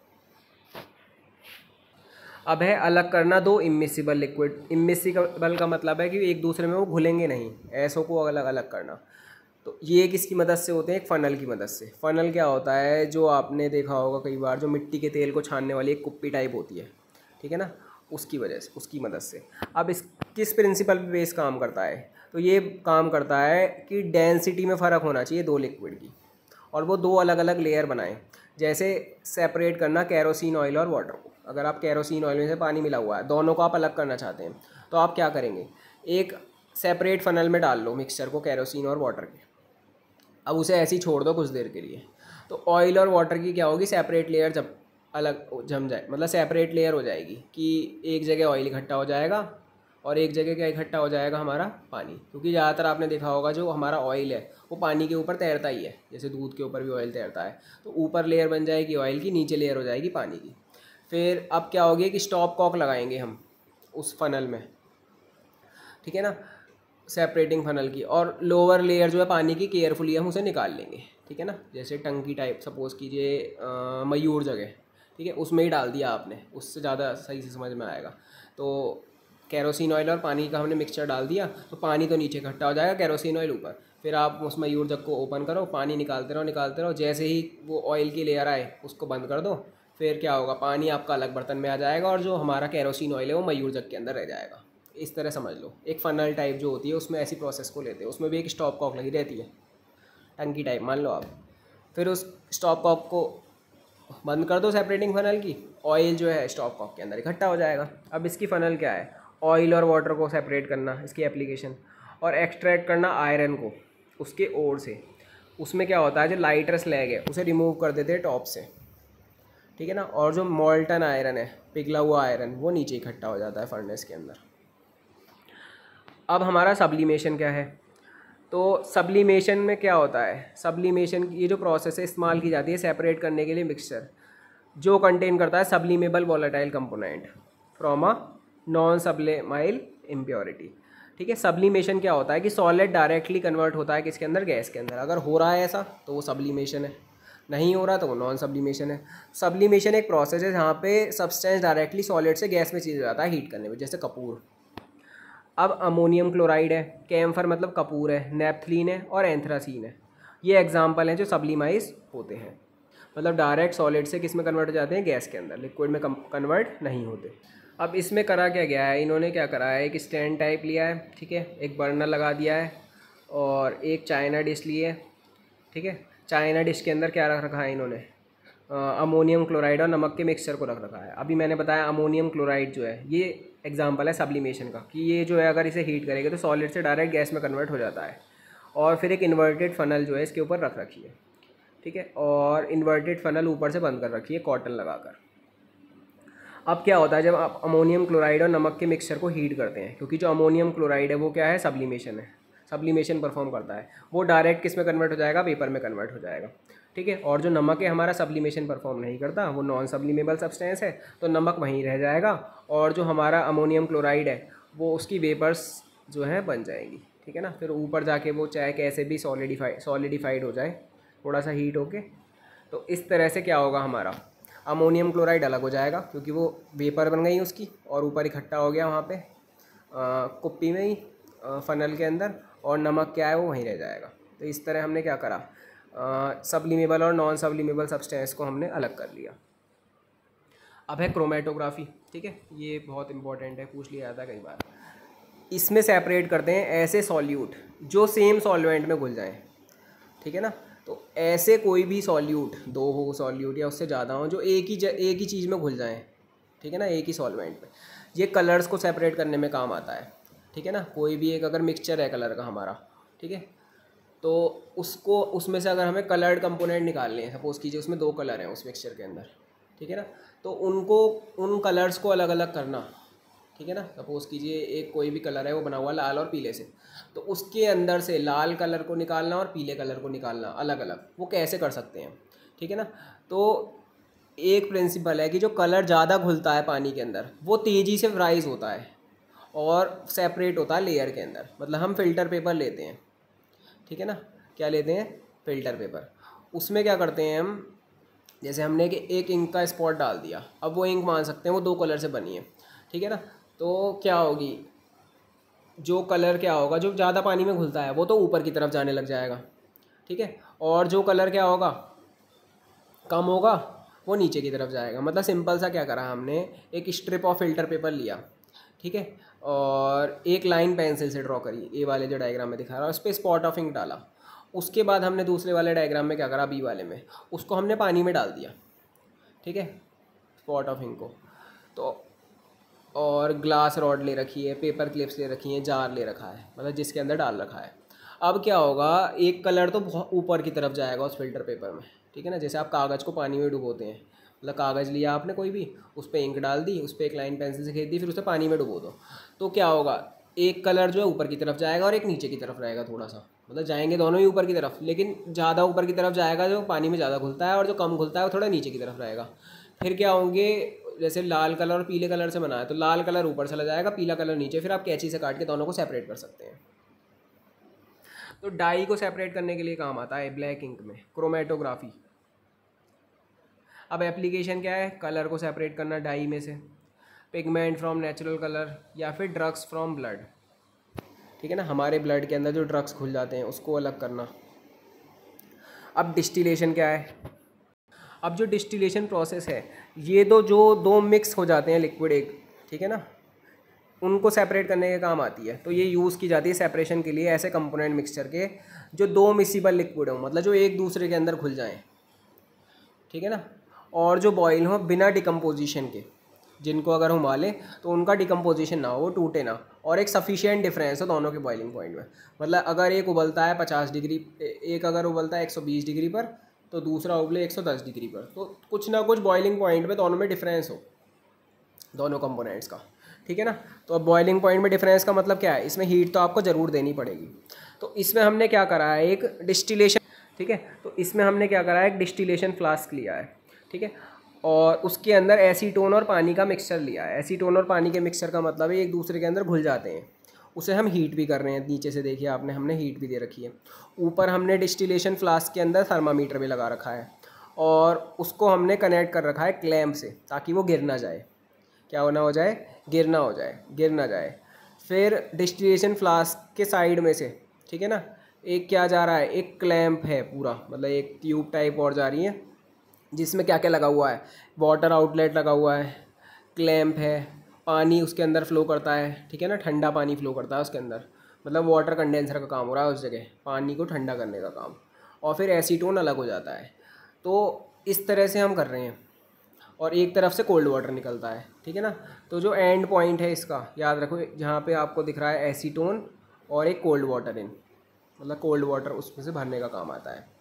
अब है अलग करना दो इमिसिबल लिक्विड। इमिसिबल का मतलब है कि एक दूसरे में वो घुलेंगे नहीं, ऐसों को अलग अलग करना। तो ये किसकी मदद से होते हैं, एक फ़नल की मदद से। फ़नल क्या होता है, जो आपने देखा होगा कई बार, जो मिट्टी के तेल को छानने वाली एक कुप्पी टाइप होती है, ठीक है ना, उसकी वजह से, उसकी मदद से। अब इस किस प्रिंसिपल पे बेस काम करता है, तो ये काम करता है कि डेंसिटी में फ़र्क होना चाहिए दो लिक्विड की, और वो दो अलग अलग लेयर बनाएं। जैसे सेपरेट करना कैरोसिन ऑयल और वाटर को। अगर आप कैरोसिन ऑयल में से पानी मिला हुआ है, दोनों को आप अलग करना चाहते हैं, तो आप क्या करेंगे, एक सेपरेट फ़नल में डाल लो मिक्सचर को कैरोसिन और वाटर के। अब उसे ऐसे ही छोड़ दो कुछ देर के लिए, तो ऑयल और वाटर की क्या होगी, सेपरेट लेयर जब अलग जम जाए, मतलब सेपरेट लेयर हो जाएगी कि एक जगह ऑयल इकट्ठा हो जाएगा और एक जगह क्या इकट्ठा हो जाएगा, हमारा पानी। क्योंकि ज़्यादातर आपने देखा होगा जो हमारा ऑयल है वो पानी के ऊपर तैरता ही है, जैसे दूध के ऊपर भी ऑयल तैरता है। तो ऊपर लेयर बन जाएगी ऑयल की, नीचे लेयर हो जाएगी पानी की। फिर अब क्या होगी कि स्टॉप कॉक लगाएंगे हम उस फनल में, ठीक है ना, सेपरेटिंग फनल की, और लोअर लेयर जो है पानी की केयरफुली हम उसे निकाल लेंगे, ठीक है ना। जैसे टंकी टाइप सपोज़ कीजिए, मयूर जगह, ठीक है, उसमें ही डाल दिया आपने, उससे ज़्यादा सही से समझ में आएगा। तो कैरोसिन ऑयल और पानी का हमने मिक्सचर डाल दिया, तो पानी तो नीचे इकट्ठा हो जाएगा, कैरोसिन ऑयल ऊपर। फिर आप उस मयूर जग को ओपन करो, पानी निकालते रहो निकालते रहो, जैसे ही वो ऑयल की लेयर आए उसको बंद कर दो। फिर क्या होगा, पानी आपका अलग बर्तन में आ जाएगा और जो हमारा कैरोसिन ऑयल है वो मयूर जग के अंदर रह जाएगा। इस तरह समझ लो, एक फ़नल टाइप जो होती है उसमें ऐसी प्रोसेस को लेते हैं, उसमें भी एक स्टॉप कॉक लगी रहती है, टंकी टाइप मान लो आप। फिर उस स्टॉप कॉक को बंद कर दो सेपरेटिंग फ़नल की, ऑयल जो है स्टॉप कॉक के अंदर इकट्ठा हो जाएगा। अब इसकी फ़नल क्या है, ऑयल और वाटर को सेपरेट करना, इसकी एप्लीकेशन, और एक्सट्रैक्ट करना आयरन को उसके ओर से। उसमें क्या होता है, जो लाइटर स्लैग है उसे रिमूव कर देते हैं टॉप से, ठीक है ना, और जो मोल्टन आयरन है, पिघला हुआ आयरन, वो नीचे इकट्ठा हो जाता है फर्नेस के अंदर। अब हमारा सब्लिमेशन क्या है, तो सब्लिमेशन में क्या होता है, सब्लिमेशन की ये जो प्रोसेस है इस्तेमाल की जाती है सेपरेट करने के लिए मिक्सचर, जो कंटेन करता है sublimable volatile component from a non sublimable impurity, ठीक है। सब्लिमेशन क्या होता है कि सॉलिड डायरेक्टली कन्वर्ट होता है किसके अंदर, गैस के अंदर। अगर हो रहा है ऐसा तो वो सब्लिमेशन है, नहीं हो रहा तो वो नॉन सब्लिमेशन है। सब्लिमेशन एक प्रोसेस है जहाँ पे सब्सटेंस डायरेक्टली सॉलिड से गैस में चेंज हो जाता है हीट करने में, जैसे कपूर। अब अमोनियम क्लोराइड है, कैम्फर मतलब कपूर है, नेपथलीन है और एंथ्रासीन है, ये एग्जाम्पल हैं जो सब्लिमाइज होते हैं, मतलब डायरेक्ट सॉलिड से किस में कन्वर्ट हो जाते हैं, गैस के अंदर, लिक्विड में कन्वर्ट नहीं होते। अब इसमें करा क्या गया है, इन्होंने क्या करा है, एक स्टैंड टाइप लिया है, ठीक है, एक बर्नर लगा दिया है और एक चाइना डिश ली है, ठीक है। चाइना डिश के अंदर क्या रख रखा है इन्होंने, अमोनियम क्लोराइड और नमक के मिक्सचर को रख रखा है। अभी मैंने बताया अमोनियम क्लोराइड जो है ये एग्जांपल है सब्लिमेशन का, कि ये जो है अगर इसे हीट करेंगे तो सॉलिड से डायरेक्ट गैस में कन्वर्ट हो जाता है। और फिर एक इन्वर्टेड फनल जो है इसके ऊपर रख रखी है, ठीक है, और इन्वर्टेड फनल ऊपर से बंद कर रखी है कॉटन लगाकर। अब क्या होता है, जब आप अमोनियम क्लोराइड और नमक के मिक्सचर को हीट करते हैं, क्योंकि जो अमोनियम क्लोराइड है वो क्या है, सब्लिमेशन है, सब्लिमेशन परफॉर्म करता है, वो डायरेक्ट किस में कन्वर्ट हो जाएगा, वेपर में कन्वर्ट हो जाएगा, ठीक है। और जो नमक है हमारा सब्लिमेशन परफॉर्म नहीं करता, वो नॉन सब्लिमेबल सब्सटेंस है, तो नमक वहीं रह जाएगा, और जो हमारा अमोनियम क्लोराइड है वो उसकी वेपर्स जो है बन जाएंगी, ठीक है ना। फिर ऊपर जाके वो चाहे कैसे भी सॉलिडिफाइड सॉलिडिफाइड हो जाए थोड़ा सा हीट होके, तो इस तरह से क्या होगा, हमारा अमोनियम क्लोराइड अलग हो जाएगा क्योंकि वो वेपर बन गई उसकी और ऊपर इकट्ठा हो गया वहाँ पे कुप्पी में ही फनल के अंदर, और नमक क्या है वो वहीं रह जाएगा। तो इस तरह हमने क्या करा, सब्लिमेबल और नॉन सब्लिमेबल सब्सटेंस को हमने अलग कर लिया। अब है क्रोमेटोग्राफी, ठीक है, ये बहुत इंपॉर्टेंट है, पूछ लिया जाता है कई बार। इसमें सेपरेट करते हैं ऐसे सॉल्यूट जो सेम सॉल्वेंट में घुल जाएं, ठीक है ना। तो ऐसे कोई भी सॉल्यूट, दो हो सॉल्यूट या उससे ज़्यादा हो, जो एक ही एक ही चीज़ में घुल जाएं, ठीक है ना, एक ही सॉल्वेंट में। ये कलर्स को सेपरेट करने में काम आता है, ठीक है ना। कोई भी एक अगर मिक्सचर है कलर का हमारा, ठीक है, तो उसको उसमें से अगर हमें कलर्ड कंपोनेंट निकालने हैं, सपोज़ कीजिए उसमें दो कलर हैं उस मिक्सचर के अंदर, ठीक है ना, तो उनको उन कलर्स को अलग अलग करना, ठीक है ना। सपोज़ कीजिए एक कोई भी कलर है वो बना हुआ लाल और पीले से, तो उसके अंदर से लाल कलर को निकालना और पीले कलर को निकालना अलग अलग, वो कैसे कर सकते हैं, ठीक है ना। तो एक प्रिंसिपल है कि जो कलर ज़्यादा घुलता है पानी के अंदर वो तेज़ी से राइज होता है और सेपरेट होता है लेयर के अंदर। मतलब हम फ़िल्टर पेपर लेते हैं, ठीक है ना, क्या लेते हैं, फ़िल्टर पेपर। उसमें क्या करते हैं हम, जैसे हमने कि एक इंक का स्पॉट डाल दिया, अब वो इंक मान सकते हैं वो दो कलर से बनी है, ठीक है ना। तो क्या होगी, जो कलर क्या होगा, जो ज़्यादा पानी में घुलता है वो तो ऊपर की तरफ जाने लग जाएगा, ठीक है, और जो कलर क्या होगा, कम होगा, वो नीचे की तरफ जाएगा। मतलब सिंपल सा क्या करा हमने, एक स्ट्रिप ऑफ फ़िल्टर पेपर लिया, ठीक है, और एक लाइन पेंसिल से ड्रॉ करी, ए वाले जो डायग्राम में दिखा रहा है उस पर स्पॉट ऑफ इंक डाला। उसके बाद हमने दूसरे वाले डायग्राम में क्या करा, बी वाले में, उसको हमने पानी में डाल दिया, ठीक है, स्पॉट ऑफ इंक को। तो और ग्लास रॉड ले रखी है, पेपर क्लिप्स ले रखी हैं, जार ले रखा है, मतलब जिसके अंदर डाल रखा है। अब क्या होगा, एक कलर तो बहुत ऊपर की तरफ जाएगा उस फिल्टर पेपर में, ठीक है ना। जैसे आप कागज़ को पानी में डुबोते हैं, मतलब कागज़ लिया आपने कोई भी, उस पर इंक डाल दी, उस पर एक लाइन पेंसिल से खींच दी, फिर उसे पानी में डुबो दो, तो क्या होगा, एक कलर जो है ऊपर की तरफ जाएगा और एक नीचे की तरफ रहेगा थोड़ा सा, मतलब जाएंगे दोनों ही ऊपर की तरफ, लेकिन ज़्यादा ऊपर की तरफ जाएगा जो पानी में ज़्यादा घुलता है, और जो कम घुलता है वो थोड़ा नीचे की तरफ रहेगा। फिर क्या होंगे, जैसे लाल कलर और पीले कलर से बना है तो लाल कलर ऊपर चला जाएगा, पीला कलर नीचे, फिर आप कैंची से काट के दोनों को सेपरेट कर सकते हैं। तो डाई को सेपरेट करने के लिए काम आता है ब्लैक इंक में क्रोमेटोग्राफी। अब एप्लीकेशन क्या है, कलर को सेपरेट करना डाई में से, पिगमेंट फ्रॉम नेचुरल कलर, या फिर ड्रग्स फ्रॉम ब्लड, ठीक है ना, हमारे ब्लड के अंदर जो ड्रग्स घुल जाते हैं उसको अलग करना। अब डिस्टिलेशन क्या है, अब जो डिस्टिलेशन प्रोसेस है, ये दो जो दो मिक्स हो जाते हैं लिक्विड एक, ठीक है ना, उनको सेपरेट करने के काम आती है। तो ये यूज़ की जाती है सेपरेशन के लिए ऐसे कंपोनेंट मिक्सचर के जो दो मिसिबल लिक्विड हो, मतलब जो एक दूसरे के अंदर घुल जाएं, ठीक है ना, और जो बॉयल हो बिना डिकम्पोजिशन के, जिनको अगर हम उबालें तो उनका डिकम्पोजिशन ना हो, वो टूटे ना, और एक सफिशिएंट डिफरेंस हो दोनों के बॉइलिंग पॉइंट में। मतलब अगर एक उबलता है पचास डिग्री, एक अगर उबलता है एक सौ बीस डिग्री पर, तो दूसरा उबले एक सौ दस डिग्री पर, तो कुछ ना कुछ बॉइलिंग पॉइंट में दोनों में डिफरेंस हो दोनों कंपोनेंट्स का, ठीक है ना। तो अब बॉइलिंग पॉइंट में डिफरेंस का मतलब क्या है, इसमें हीट तो आपको ज़रूर देनी पड़ेगी। तो इसमें हमने क्या करा है, एक डिस्टिलेशन, ठीक है, तो इसमें हमने क्या करा है, एक डिस्टिलेशन फ्लास्क लिया है, ठीक है, और उसके अंदर एसीटोन और पानी का मिक्सचर लिया है। एसीटोन और पानी के मिक्सचर का मतलब है एक दूसरे के अंदर घुल जाते हैं, उसे हम हीट भी कर रहे हैं। नीचे से देखिए आपने, हमने हीट भी दे रखी है। ऊपर हमने डिस्टिलेशन फ्लास्क के अंदर थर्मामीटर भी लगा रखा है, और उसको हमने कनेक्ट कर रखा है क्लैंप से, ताकि वो गिर ना जाए, क्या होना हो जाए, गिर ना हो जाए, गिर ना जाए। फिर डिस्टिलेशन फ्लास्क के साइड में से, ठीक है ना, एक क्या जा रहा है, एक क्लैंप है पूरा, मतलब एक ट्यूब टाइप और जा रही है, जिसमें क्या क्या लगा हुआ है, वाटर आउटलेट लगा हुआ है, क्लैंप है, पानी उसके अंदर फ्लो करता है, ठीक है ना, ठंडा पानी फ्लो करता है उसके अंदर, मतलब वाटर कंडेंसर का काम हो रहा है उस जगह, पानी को ठंडा करने का काम। और फिर एसीटोन अलग हो जाता है। तो इस तरह से हम कर रहे हैं, और एक तरफ से कोल्ड वाटर निकलता है, ठीक है ना। तो जो एंड पॉइंट है इसका याद रखो, जहाँ पे आपको दिख रहा है एसीटोन और एक कोल्ड वाटर इन, मतलब कोल्ड वाटर उसमें से भरने का काम आता है।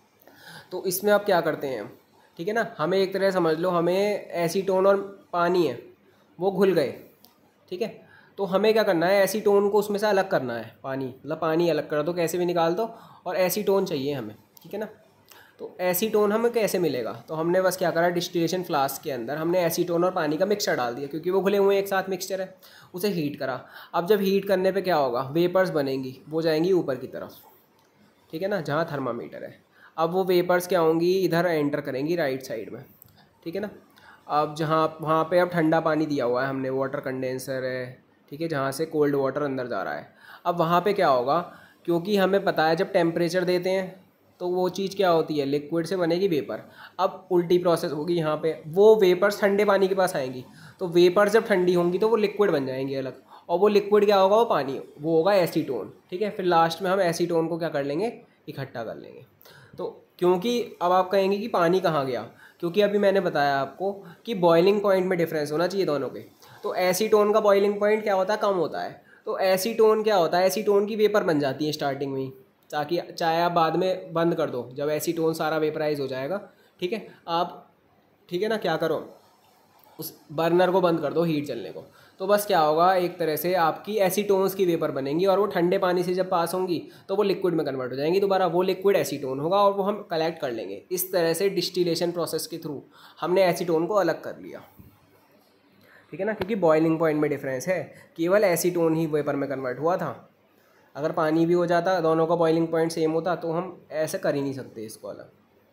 तो इसमें आप क्या करते हैं, ठीक है ना, हमें एक तरह समझ लो, हमें एसीटोन और पानी है वो घुल गए, ठीक है, तो हमें क्या करना है, एसीटोन को उसमें से अलग करना है, पानी मतलब पानी अलग कर दो, कैसे भी निकाल दो, और एसीटोन चाहिए हमें, ठीक है ना। तो एसीटोन हमें कैसे मिलेगा, तो हमने बस क्या करा, डिस्टिलेशन फ्लास्क के अंदर हमने एसीटोन और पानी का मिक्सचर डाल दिया, क्योंकि वो घुले हुए एक साथ मिक्सचर है, उसे हीट करा। अब जब हीट करने पे क्या होगा, वेपर्स बनेंगी, वो जाएंगी ऊपर की तरफ, ठीक है ना, जहाँ थर्मामीटर है। अब वो वेपर्स क्या होंगी, इधर एंटर करेंगी राइट साइड में, ठीक है ना। अब जहाँ वहाँ पे अब ठंडा पानी दिया हुआ है हमने, वाटर कंडेंसर है, ठीक है, जहाँ से कोल्ड वाटर अंदर जा रहा है। अब वहाँ पे क्या होगा, क्योंकि हमें पता है जब टेम्परेचर देते हैं तो वो चीज़ क्या होती है, लिक्विड से बनेगी वेपर। अब उल्टी प्रोसेस होगी यहाँ पे, वो वेपर्स ठंडे पानी के पास आएंगी, तो वेपर्स जब ठंडी होंगी तो वो लिक्विड बन जाएंगी अलग, और वो लिक्विड क्या होगा, वो पानी, वो होगा एसीटोन, ठीक है। फिर लास्ट में हम एसीटोन को क्या कर लेंगे, इकट्ठा कर लेंगे। तो क्योंकि अब आप कहेंगे कि पानी कहाँ गया, क्योंकि अभी मैंने बताया आपको कि बॉइलिंग पॉइंट में डिफरेंस होना चाहिए दोनों के। तो एसीटोन का बॉइलिंग पॉइंट क्या होता है, कम होता है। तो एसीटोन क्या होता है, एसीटोन की वेपर बन जाती है स्टार्टिंग में ही, ताकि चाहे आप बाद में बंद कर दो, जब एसीटोन सारा वेपराइज हो जाएगा, ठीक है, आप ठीक है ना क्या करो, उस बर्नर को बंद कर दो हीट चलने को। तो बस क्या होगा, एक तरह से आपकी एसीटोन्स की वेपर बनेंगी और वो ठंडे पानी से जब पास होंगी तो वो लिक्विड में कन्वर्ट हो जाएंगी दोबारा, वो लिक्विड एसीटोन होगा और वो हम कलेक्ट कर लेंगे। इस तरह से डिस्टिलेशन प्रोसेस के थ्रू हमने एसीटोन को अलग कर लिया, ठीक है ना, क्योंकि बॉइलिंग पॉइंट में डिफरेंस है, केवल एसीटोन ही वेपर में कन्वर्ट हुआ था। अगर पानी भी हो जाता, दोनों का बॉइलिंग पॉइंट सेम होता, तो हम ऐसे कर ही नहीं सकते इसको अलग।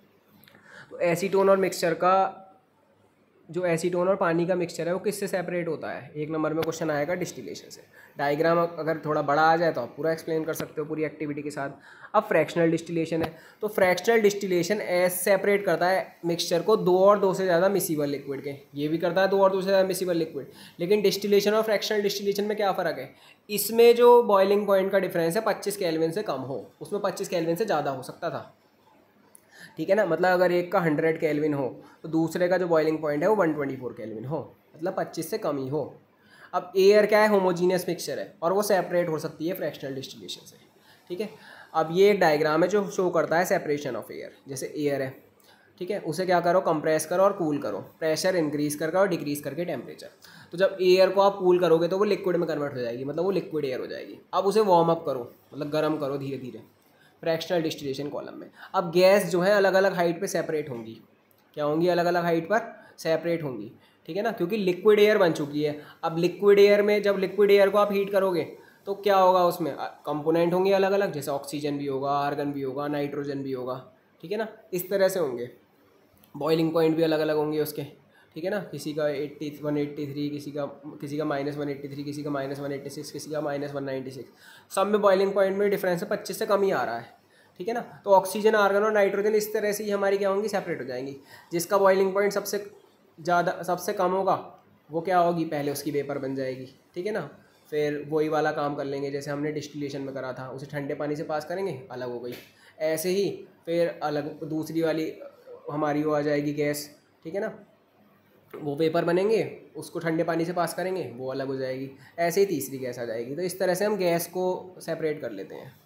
तो एसीटोन और मिक्सचर का, जो एसीटोन और पानी का मिक्सचर है वो किससे सेपरेट होता है, एक नंबर में क्वेश्चन आएगा डिस्टिलेशन से। डायग्राम अगर थोड़ा बड़ा आ जाए तो आप पूरा एक्सप्लेन कर सकते हो पूरी एक्टिविटी के साथ। अब फ्रैक्शनल डिस्टिलेशन है, तो फ्रैक्शनल डिस्टिलेशन एस सेपरेट करता है मिक्सचर को दो और दो से ज़्यादा मिसिबल लिक्विड के, ये भी करता है दो और दो से ज़्यादा मिसिबल लिक्विड। लेकिन डिस्टिलेशन और फ्रैक्शनल डिस्टिलेशन में क्या फ़र्क है, इसमें जो बॉइलिंग पॉइंट का डिफरेंस है पच्चीस केल्विन से कम हो, उसमें पच्चीस केल्विन से ज़्यादा हो सकता था, ठीक है ना। मतलब अगर एक का हंड्रेड केल्विन हो तो दूसरे का जो बॉइलिंग पॉइंट है वो वन ट्वेंटी फोर केल्विन हो, मतलब पच्चीस से कम ही हो। अब एयर क्या है, होमोजीनियस मिक्सचर है और वो सेपरेट हो सकती है फ्रैक्शनल डिस्टिलेशन से, ठीक है। अब ये एक डायग्राम है जो शो करता है सेपरेशन ऑफ एयर। जैसे एयर है, ठीक है, उसे क्या करो, कंप्रेस करो और कूल करो, प्रेशर इंक्रीज करके और डिक्रीज करके टेम्परेचर। तो जब एयर को आप कूल करोगे तो वो लिक्विड में कन्वर्ट हो जाएगी, मतलब वो लिक्विड एयर हो जाएगी। अब उसे वार्म अप करो, मतलब गर्म करो धीरे धीरे फ्रैक्शनल डिस्टिलेशन कॉलम में। अब गैस जो है अलग अलग हाइट पे सेपरेट होंगी, क्या होंगी, अलग अलग हाइट पर सेपरेट होंगी, ठीक है ना, क्योंकि लिक्विड एयर बन चुकी है। अब लिक्विड एयर में जब लिक्विड एयर को आप हीट करोगे तो क्या होगा, उसमें कंपोनेंट होंगे अलग अलग, जैसे ऑक्सीजन भी होगा, आर्गन भी होगा, नाइट्रोजन भी होगा, ठीक है ना, इस तरह से होंगे। बॉइलिंग पॉइंट भी अलग अलग होंगे उसके, ठीक है ना, किसी का एट्टी वन एट्टी थ्री, किसी का किसी का माइनस वन एट्टी थ्री, किसी का माइनस वन एट्टी सिक्स, किसी का माइनस वन नाइन्टी सिक्स। सब में बॉइलिंग पॉइंट में डिफरेंस है, पच्चीस से कम ही आ रहा है, ठीक है ना। तो ऑक्सीजन, आर्गन और नाइट्रोजन इस तरह से ही हमारी क्या होंगी, सेपरेट हो जाएंगी। जिसका बॉइलिंग पॉइंट सबसे ज़्यादा सबसे कम होगा वो क्या होगी, पहले उसकी वेपर बन जाएगी, ठीक है ना। फिर वही वाला काम कर लेंगे जैसे हमने डिस्टिलेशन में करा था, उसे ठंडे पानी से पास करेंगे, अलग हो गई। ऐसे ही फिर अलग दूसरी वाली हमारी वो आ जाएगी गैस, ठीक है ना, वो वेपर बनेंगे, उसको ठंडे पानी से पास करेंगे, वो अलग हो जाएगी। ऐसे ही तीसरी गैस आ जाएगी। तो इस तरह से हम गैस को सेपरेट कर लेते हैं।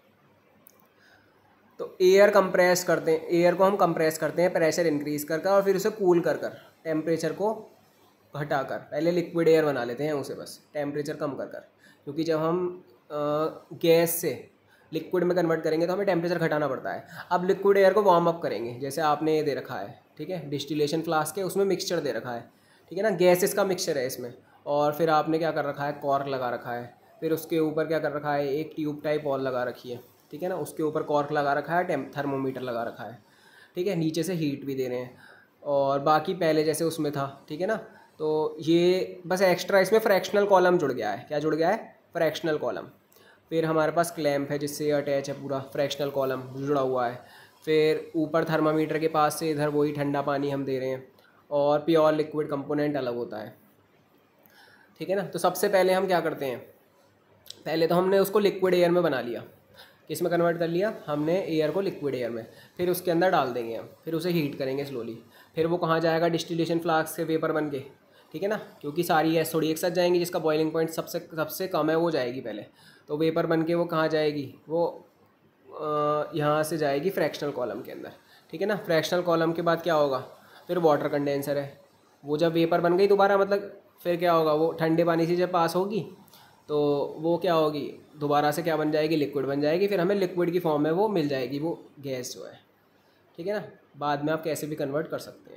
तो एयर कंप्रेस करते हैं, एयर को हम कंप्रेस करते हैं प्रेशर इंक्रीज कर कर और फिर उसे कूल कर कर टेम्परेचर को घटाकर, पहले लिक्विड एयर बना लेते हैं उसे, बस टेम्परेचर कम कर कर, क्योंकि जब हम गैस से लिक्विड में कन्वर्ट करेंगे तो हमें टेम्परेचर घटाना पड़ता है। अब लिक्विड एयर को वार्म अप करेंगे, जैसे आपने ये दे रखा है, ठीक है, डिस्टिलेशन फ्लास्क है, उसमें मिक्सचर दे रखा है, ठीक है ना, गैसेस का मिक्सचर है इसमें। और फिर आपने क्या कर रखा है, कॉर्क लगा रखा है, फिर उसके ऊपर क्या कर रखा है, एक ट्यूब टाइप वॉल लगा रखी है, ठीक है ना, उसके ऊपर कॉर्क लगा रखा है, टेम थर्मोमीटर लगा रखा है, ठीक है, नीचे से हीट भी दे रहे हैं और बाकी पहले जैसे उसमें था, ठीक है ना। तो ये बस एक्स्ट्रा इसमें फ्रैक्शनल कॉलम जुड़ गया है, क्या जुड़ गया है, फ्रैक्शनल कॉलम। फिर हमारे पास क्लैंप है जिससे अटैच है पूरा, फ्रैक्शनल कॉलम जुड़ा हुआ है। फिर ऊपर थर्मामीटर के पास से इधर वही ठंडा पानी हम दे रहे हैं और प्योर लिक्विड कंपोनेंट अलग होता है, ठीक है ना। तो सबसे पहले हम क्या करते हैं, पहले तो हमने उसको लिक्विड एयर में बना लिया, किस में कन्वर्ट कर लिया हमने, एयर को लिक्विड एयर में। फिर उसके अंदर डाल देंगे हम, फिर उसे हीट करेंगे स्लोली। फिर वो कहाँ जाएगा, डिस्टिलेशन फ्लास्क से वेपर बन के, ठीक है ना, क्योंकि सारी गैस थोड़ी एक साथ जाएंगी, जिसका बॉइलिंग पॉइंट सबसे सबसे कम है वो जाएगी पहले। तो वेपर बन के वो कहाँ जाएगी, वो यहाँ से जाएगी फ्रैक्शनल कॉलम के अंदर, ठीक है ना। फ्रैक्शनल कॉलम के बाद क्या होगा, फिर वाटर कंडेंसर है, वो जब वेपर बन गई दोबारा, मतलब फिर क्या होगा, वो ठंडे पानी से जब पास होगी तो वो क्या होगी, दोबारा से क्या बन जाएगी, लिक्विड बन जाएगी। फिर हमें लिक्विड की फॉर्म में वो मिल जाएगी, वो गैस जो है, ठीक है ना। बाद में आप कैसे भी कन्वर्ट कर सकते हैं।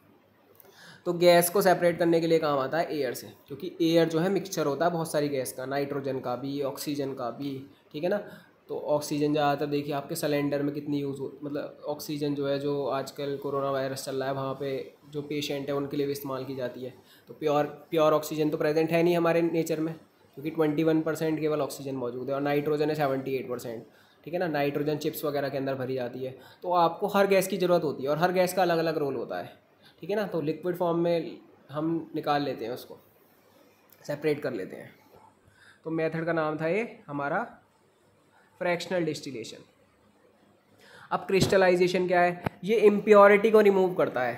तो गैस को सेपरेट करने के लिए काम आता है एयर से, क्योंकि एयर जो है मिक्सचर होता है बहुत सारी गैस का, नाइट्रोजन का भी, ऑक्सीजन का भी, ठीक है ना। तो ऑक्सीजन ज़्यादातर देखिए आपके सिलेंडर में कितनी यूज़ हो, मतलब ऑक्सीजन जो है जो आजकल कोरोना वायरस चल रहा है वहाँ पे जो पेशेंट है उनके लिए भी इस्तेमाल की जाती है। तो प्योर प्योर ऑक्सीजन तो प्रेजेंट है नहीं हमारे नेचर में, क्योंकि ट्वेंटी वन परसेंट केवल ऑक्सीजन मौजूद है और नाइट्रोजन है सेवेंटी एट परसेंट, ठीक है ना। नाइट्रोजन चिप्स वगैरह के अंदर भरी जाती है। तो आपको हर गैस की ज़रूरत होती है और हर गैस का अलग अलग रोल होता है, ठीक है ना। तो लिक्विड फॉर्म में हम निकाल लेते हैं, उसको सेपरेट कर लेते हैं। तो मेथड का नाम था ये हमारा फ्रैक्शनल डिस्टिलेशन। अब क्रिस्टलाइजेशन क्या है, ये इम्प्योरिटी को रिमूव करता है,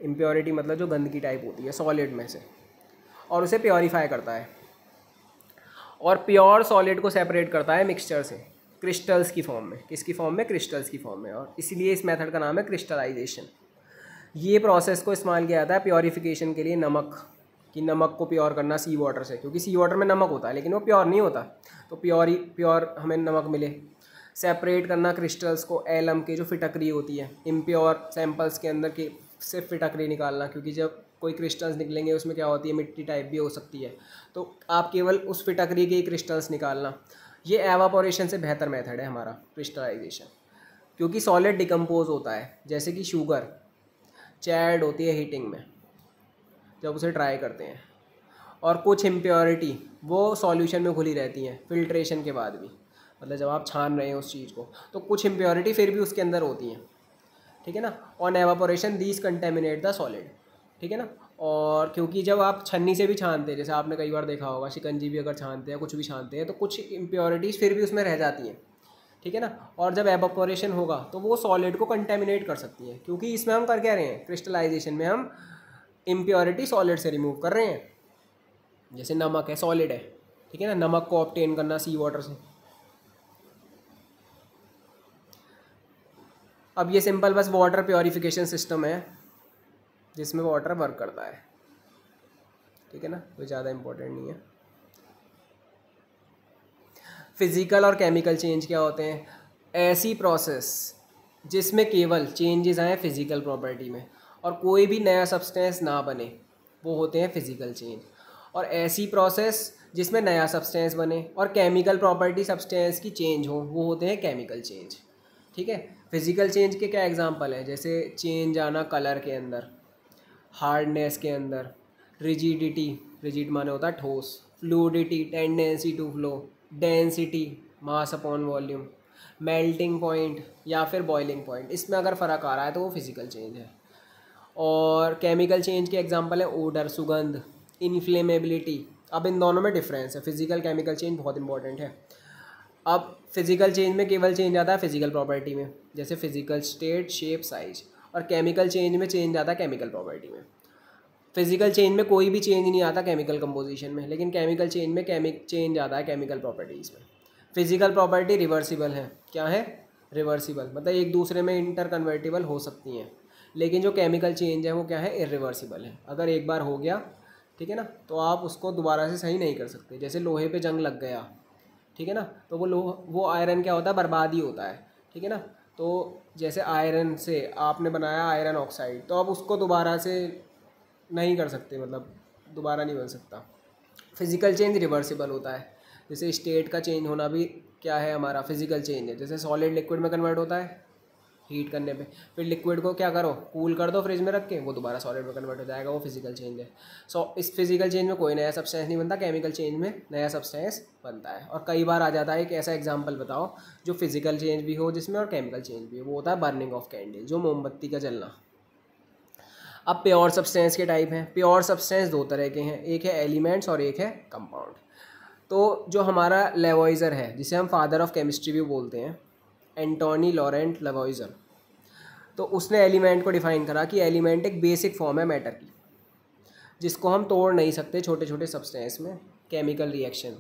इम्प्योरिटी मतलब जो गंदगी टाइप होती है सॉलिड में से, और उसे प्योरीफाई करता है। और प्योर सॉलिड को सेपरेट करता है मिक्सचर से क्रिस्टल्स की फॉर्म में। किसकी फॉर्म में? क्रिस्टल्स की फॉर्म में। और इसीलिए इस मेथड का नाम है क्रिस्टलाइजेशन। ये प्रोसेस को इस्तेमाल किया जाता है प्योरीफिकेशन के लिए, नमक कि नमक को प्योर करना सी वाटर से, क्योंकि सी वाटर में नमक होता है लेकिन वो प्योर नहीं होता, तो प्योर ही प्योर हमें नमक मिले। सेपरेट करना क्रिस्टल्स को एलम के जो फिटकरी होती है, इम्प्योर सैंपल्स के अंदर की से फिटकरी निकालना, क्योंकि जब कोई क्रिस्टल्स निकलेंगे उसमें क्या होती है, मिट्टी टाइप भी हो सकती है, तो आप केवल उस फिटकरी के ही क्रिस्टल्स निकालना। ये एवापोरेशन से बेहतर मेथड है हमारा क्रिस्टलाइजेशन, क्योंकि सॉलिड डिकम्पोज होता है। जैसे कि शुगर चैड होती है हीटिंग में जब उसे ट्राई करते हैं, और कुछ इम्प्योरिटी वो सॉल्यूशन में घुली रहती हैं फिल्ट्रेशन के बाद भी, मतलब जब आप छान रहे हैं उस चीज़ को, तो कुछ इम्प्योरिटी फिर भी उसके अंदर होती हैं, ठीक है ना। On evaporation these contaminate the solid, ठीक है ना। और क्योंकि जब आप छन्नी से भी छानते हैं, जैसे आपने कई बार देखा होगा शिकंजी भी अगर छानते हैं, कुछ भी छानते हैं, तो कुछ इम्प्योरिटीज़ फिर भी उसमें रह जाती हैं, ठीक है ना। और जब एवापोरेशन होगा तो वो सॉलिड को कंटेमिनेट कर सकती हैं, क्योंकि इसमें हम कर क्या रहे हैं, क्रिस्टलाइजेशन में हम इम्प्योरिटी सॉलिड से रिमूव कर रहे हैं। जैसे नमक है, सॉलिड है, ठीक है ना, नमक को ऑब्टेन करना सी वाटर से। अब ये सिंपल बस वाटर प्योरीफिकेशन सिस्टम है जिसमें वाटर वर्क करता है, ठीक है ना, कोई ज़्यादा इम्पोर्टेंट नहीं है। फिज़िकल और केमिकल चेंज क्या होते हैं? ऐसी प्रोसेस जिसमें केवल चेंजेस आए फिज़िकल प्रॉपर्टी में और कोई भी नया सब्सटेंस ना बने, वो होते हैं फिज़िकल चेंज। और ऐसी प्रोसेस जिसमें नया सब्सटेंस बने और केमिकल प्रॉपर्टी सब्सटेंस की चेंज हो, वो होते हैं केमिकल चेंज, ठीक है। फिज़िकल चेंज के क्या एग्जांपल है? जैसे चेंज आना कलर के अंदर, हार्डनेस के अंदर, रिजिडिटी, रिजिड माने होता है ठोस, fluidity, tendency to flow, density, mass upon volume, melting point या फिर बॉइलिंग पॉइंट, इसमें अगर फ़र्क आ रहा है तो वो फिज़िकल चेंज है। और केमिकल चेंज के एग्जांपल है ओडर, सुगंध, इन्फ्लेमेबिलिटी। अब इन दोनों में डिफरेंस है, फिज़िकल केमिकल चेंज बहुत इंपॉर्टेंट है। अब फिज़िकल चेंज में केवल चेंज आता है फिज़िकल प्रॉपर्टी में, जैसे फिज़िकल स्टेट, शेप, साइज, और केमिकल चेंज में चेंज आता है केमिकल प्रॉपर्टी में। फिज़िकल चेंज में कोई भी चेंज नहीं आता केमिकल कंपोजिशन में, लेकिन केमिकल चेंज में केमिक चेंज आता है केमिकल प्रॉपर्टीज़ में। फिज़िकल प्रॉपर्टी रिवर्सिबल है। क्या है? रिवर्सिबल, मतलब एक दूसरे में इंटर कन्वर्टिबल हो सकती हैं, लेकिन जो केमिकल चेंज है वो क्या है? इरिवर्सिबल है। अगर एक बार हो गया, ठीक है ना, तो आप उसको दोबारा से सही नहीं कर सकते। जैसे लोहे पे जंग लग गया, ठीक है ना, तो वो लोह वो आयरन क्या होता है? बर्बाद ही होता है, ठीक है ना। तो जैसे आयरन से आपने बनाया आयरन ऑक्साइड, तो आप उसको दोबारा से नहीं कर सकते, मतलब दोबारा नहीं बन सकता। फिज़िकल चेंज रिवर्सिबल होता है। जैसे स्टेट का चेंज होना भी क्या है? हमारा फिज़िकल चेंज है। जैसे सॉलिड लिक्विड में कन्वर्ट होता है हीट करने पे, फिर लिक्विड को क्या करो? कूल कर दो फ्रिज में रख के, वो दोबारा सॉलिड में कन्वर्ट हो जाएगा, वो फिज़िकल चेंज है। सो इस फिज़िकल चेंज में कोई नया सब्सटेंस नहीं बनता, केमिकल चेंज में नया सब्सटेंस बनता है। और कई बार आ जाता है एक ऐसा एग्जांपल बताओ जो फिज़िकल चेंज भी हो जिसमें और केमिकल चेंज भी हो, वो होता है बर्निंग ऑफ कैंडल, जो मोमबत्ती का जलना। अब प्योर सब्सटेंस के टाइप हैं। प्योर सब्सटेंस दो तरह के हैं, एक है एलिमेंट्स और एक है कंपाउंड। तो जो हमारा लेवॉइजर है, जिसे हम फादर ऑफ केमिस्ट्री भी बोलते हैं, एंटोनी लॉरेंट लेवॉइजर, तो उसने एलिमेंट को डिफाइन करा कि एलिमेंट एक बेसिक फॉर्म है मैटर की, जिसको हम तोड़ नहीं सकते छोटे छोटे सब्सटेंस में केमिकल रिएक्शन।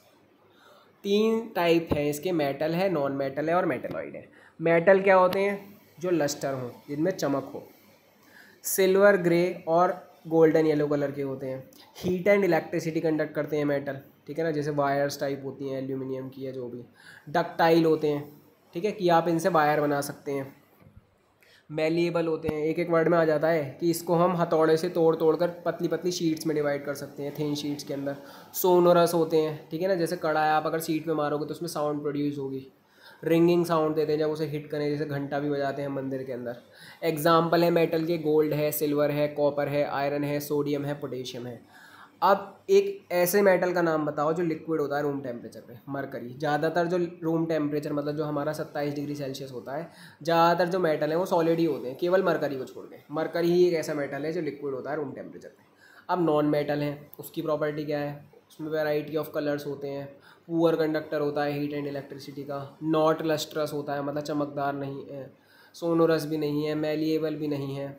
तीन टाइप हैं इसके, मेटल है, नॉन मेटल है और मेटलॉइड है। मेटल क्या होते हैं? जो लस्टर हों, जिनमें चमक हो। सिल्वर, ग्रे और गोल्डन येलो कलर के होते हैं। हीट एंड इलेक्ट्रिसिटी कंडक्ट करते हैं मेटल, ठीक है ना, जैसे वायर्स टाइप होती हैं एल्यूमिनियम की या जो भी। डक्टाइल होते हैं, ठीक है, कि आप इनसे वायर बना सकते हैं। मेलिएबल होते हैं, एक एक वर्ड में आ जाता है कि इसको हम हथौड़े से तोड़ तोड़ कर पतली पतली शीट्स में डिवाइड कर सकते हैं, थिन शीट्स के अंदर। सोनोरस होते हैं, ठीक है ना, जैसे कड़ा है, आप अगर शीट में मारोगे तो उसमें साउंड प्रोड्यूस होगी। रिंगिंग साउंड देते हैं जब उसे हिट करें, जैसे घंटा भी बजाते हैं मंदिर के अंदर। एग्जाम्पल है मेटल के, गोल्ड है, सिल्वर है, कॉपर है, आयरन है, सोडियम है, पोटेशियम है। अब एक ऐसे मेटल का नाम बताओ जो लिक्विड होता है रूम टेम्परेचर पे। मरकरी। ज़्यादातर जो रूम टेम्परेचर मतलब जो हमारा सत्ताईस डिग्री सेल्सियस होता है, ज़्यादातर जो मेटल है वो सॉलिड ही होते हैं, केवल मरकरी को छोड़ के। मरकरी ही एक ऐसा मेटल है जो लिक्विड होता है रूम टेम्परेचर पे। अब नॉन मेटल है, उसकी प्रॉपर्टी क्या है? उसमें वैरायटी ऑफ कलर्स होते हैं। पुअर कंडक्टर होता है हीट एंड इलेक्ट्रिसिटी का। नॉट लस्ट्रस होता है, मतलब चमकदार नहीं है। सोनोरस भी नहीं है, मेलिएबल भी नहीं है।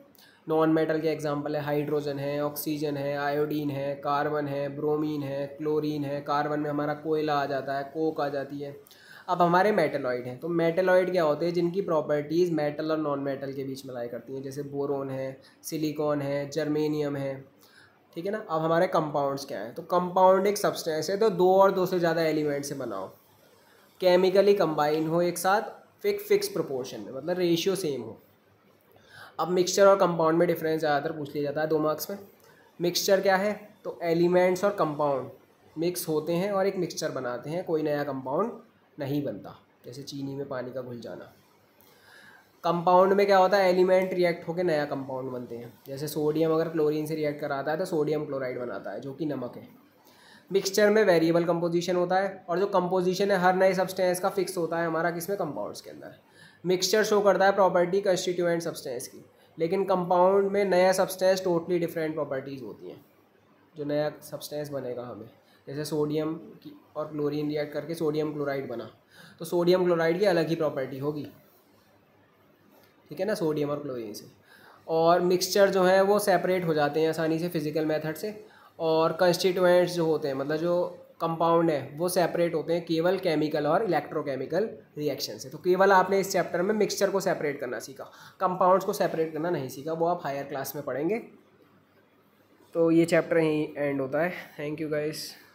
नॉन मेटल के एग्जांपल है हाइड्रोजन है, ऑक्सीजन है, आयोडीन है, कार्बन है, ब्रोमीन है, क्लोरीन है। कार्बन में हमारा कोयला आ जाता है, कोक आ जाती है। अब हमारे मेटलॉइड हैं, तो मेटलॉइड क्या होते हैं, जिनकी प्रॉपर्टीज़ मेटल और नॉन मेटल के बीच में लाई करती हैं, जैसे बोरोन है, सिलिकॉन है, जर्मेनियम है, ठीक है ना। अब हमारे कंपाउंड्स क्या हैं, तो कंपाउंड एक सब्सटेंस है तो दो और दो से ज़्यादा एलिमेंट से बनाओ, केमिकली कंबाइन हो एक साथ, फिक फिक्स प्रोपोर्शन में, मतलब रेशियो सेम हो। अब मिक्सचर और कंपाउंड में डिफरेंस ज़्यादातर पूछ लिया जाता है दो मार्क्स में। मिक्सचर क्या है, तो एलिमेंट्स और कंपाउंड मिक्स होते हैं और एक मिक्सचर बनाते हैं, कोई नया कंपाउंड नहीं बनता, जैसे चीनी में पानी का घुल जाना। कंपाउंड में क्या होता है, एलिमेंट रिएक्ट होकर नया कंपाउंड बनते हैं, जैसे सोडियम अगर क्लोरीन से रिएक्ट कराता है तो सोडियम क्लोराइड बनाता है, जो कि नमक है। मिक्सचर में वेरिएबल कंपोजिशन होता है, और जो कंपोजिशन है हर नए सब्सटेंस का फिक्स होता है हमारा किसमें, कंपाउंड्स के अंदर। मिक्सचर शो करता है प्रॉपर्टी कंस्टिट्यूएंट सब्सटेंस की, लेकिन कंपाउंड में नया सब्सटेंस टोटली डिफरेंट प्रॉपर्टीज़ होती हैं, जो नया सब्सटेंस बनेगा हमें, जैसे सोडियम की और क्लोरीन रिएक्ट करके सोडियम क्लोराइड बना, तो सोडियम क्लोराइड की अलग ही प्रॉपर्टी होगी, ठीक है ना, सोडियम और क्लोरीन से। और मिक्सचर जो है वो सेपरेट हो जाते हैं आसानी से फिजिकल मेथड से, और कंस्टिट्यूएंट्स जो होते हैं, मतलब जो कंपाउंड है वो सेपरेट होते हैं केवल केमिकल और इलेक्ट्रोकेमिकल रिएक्शन से। तो केवल आपने इस चैप्टर में मिक्सचर को सेपरेट करना सीखा, कंपाउंड्स को सेपरेट करना नहीं सीखा, वो आप हायर क्लास में पढ़ेंगे। तो ये चैप्टर यहीं एंड होता है। Thank you guys.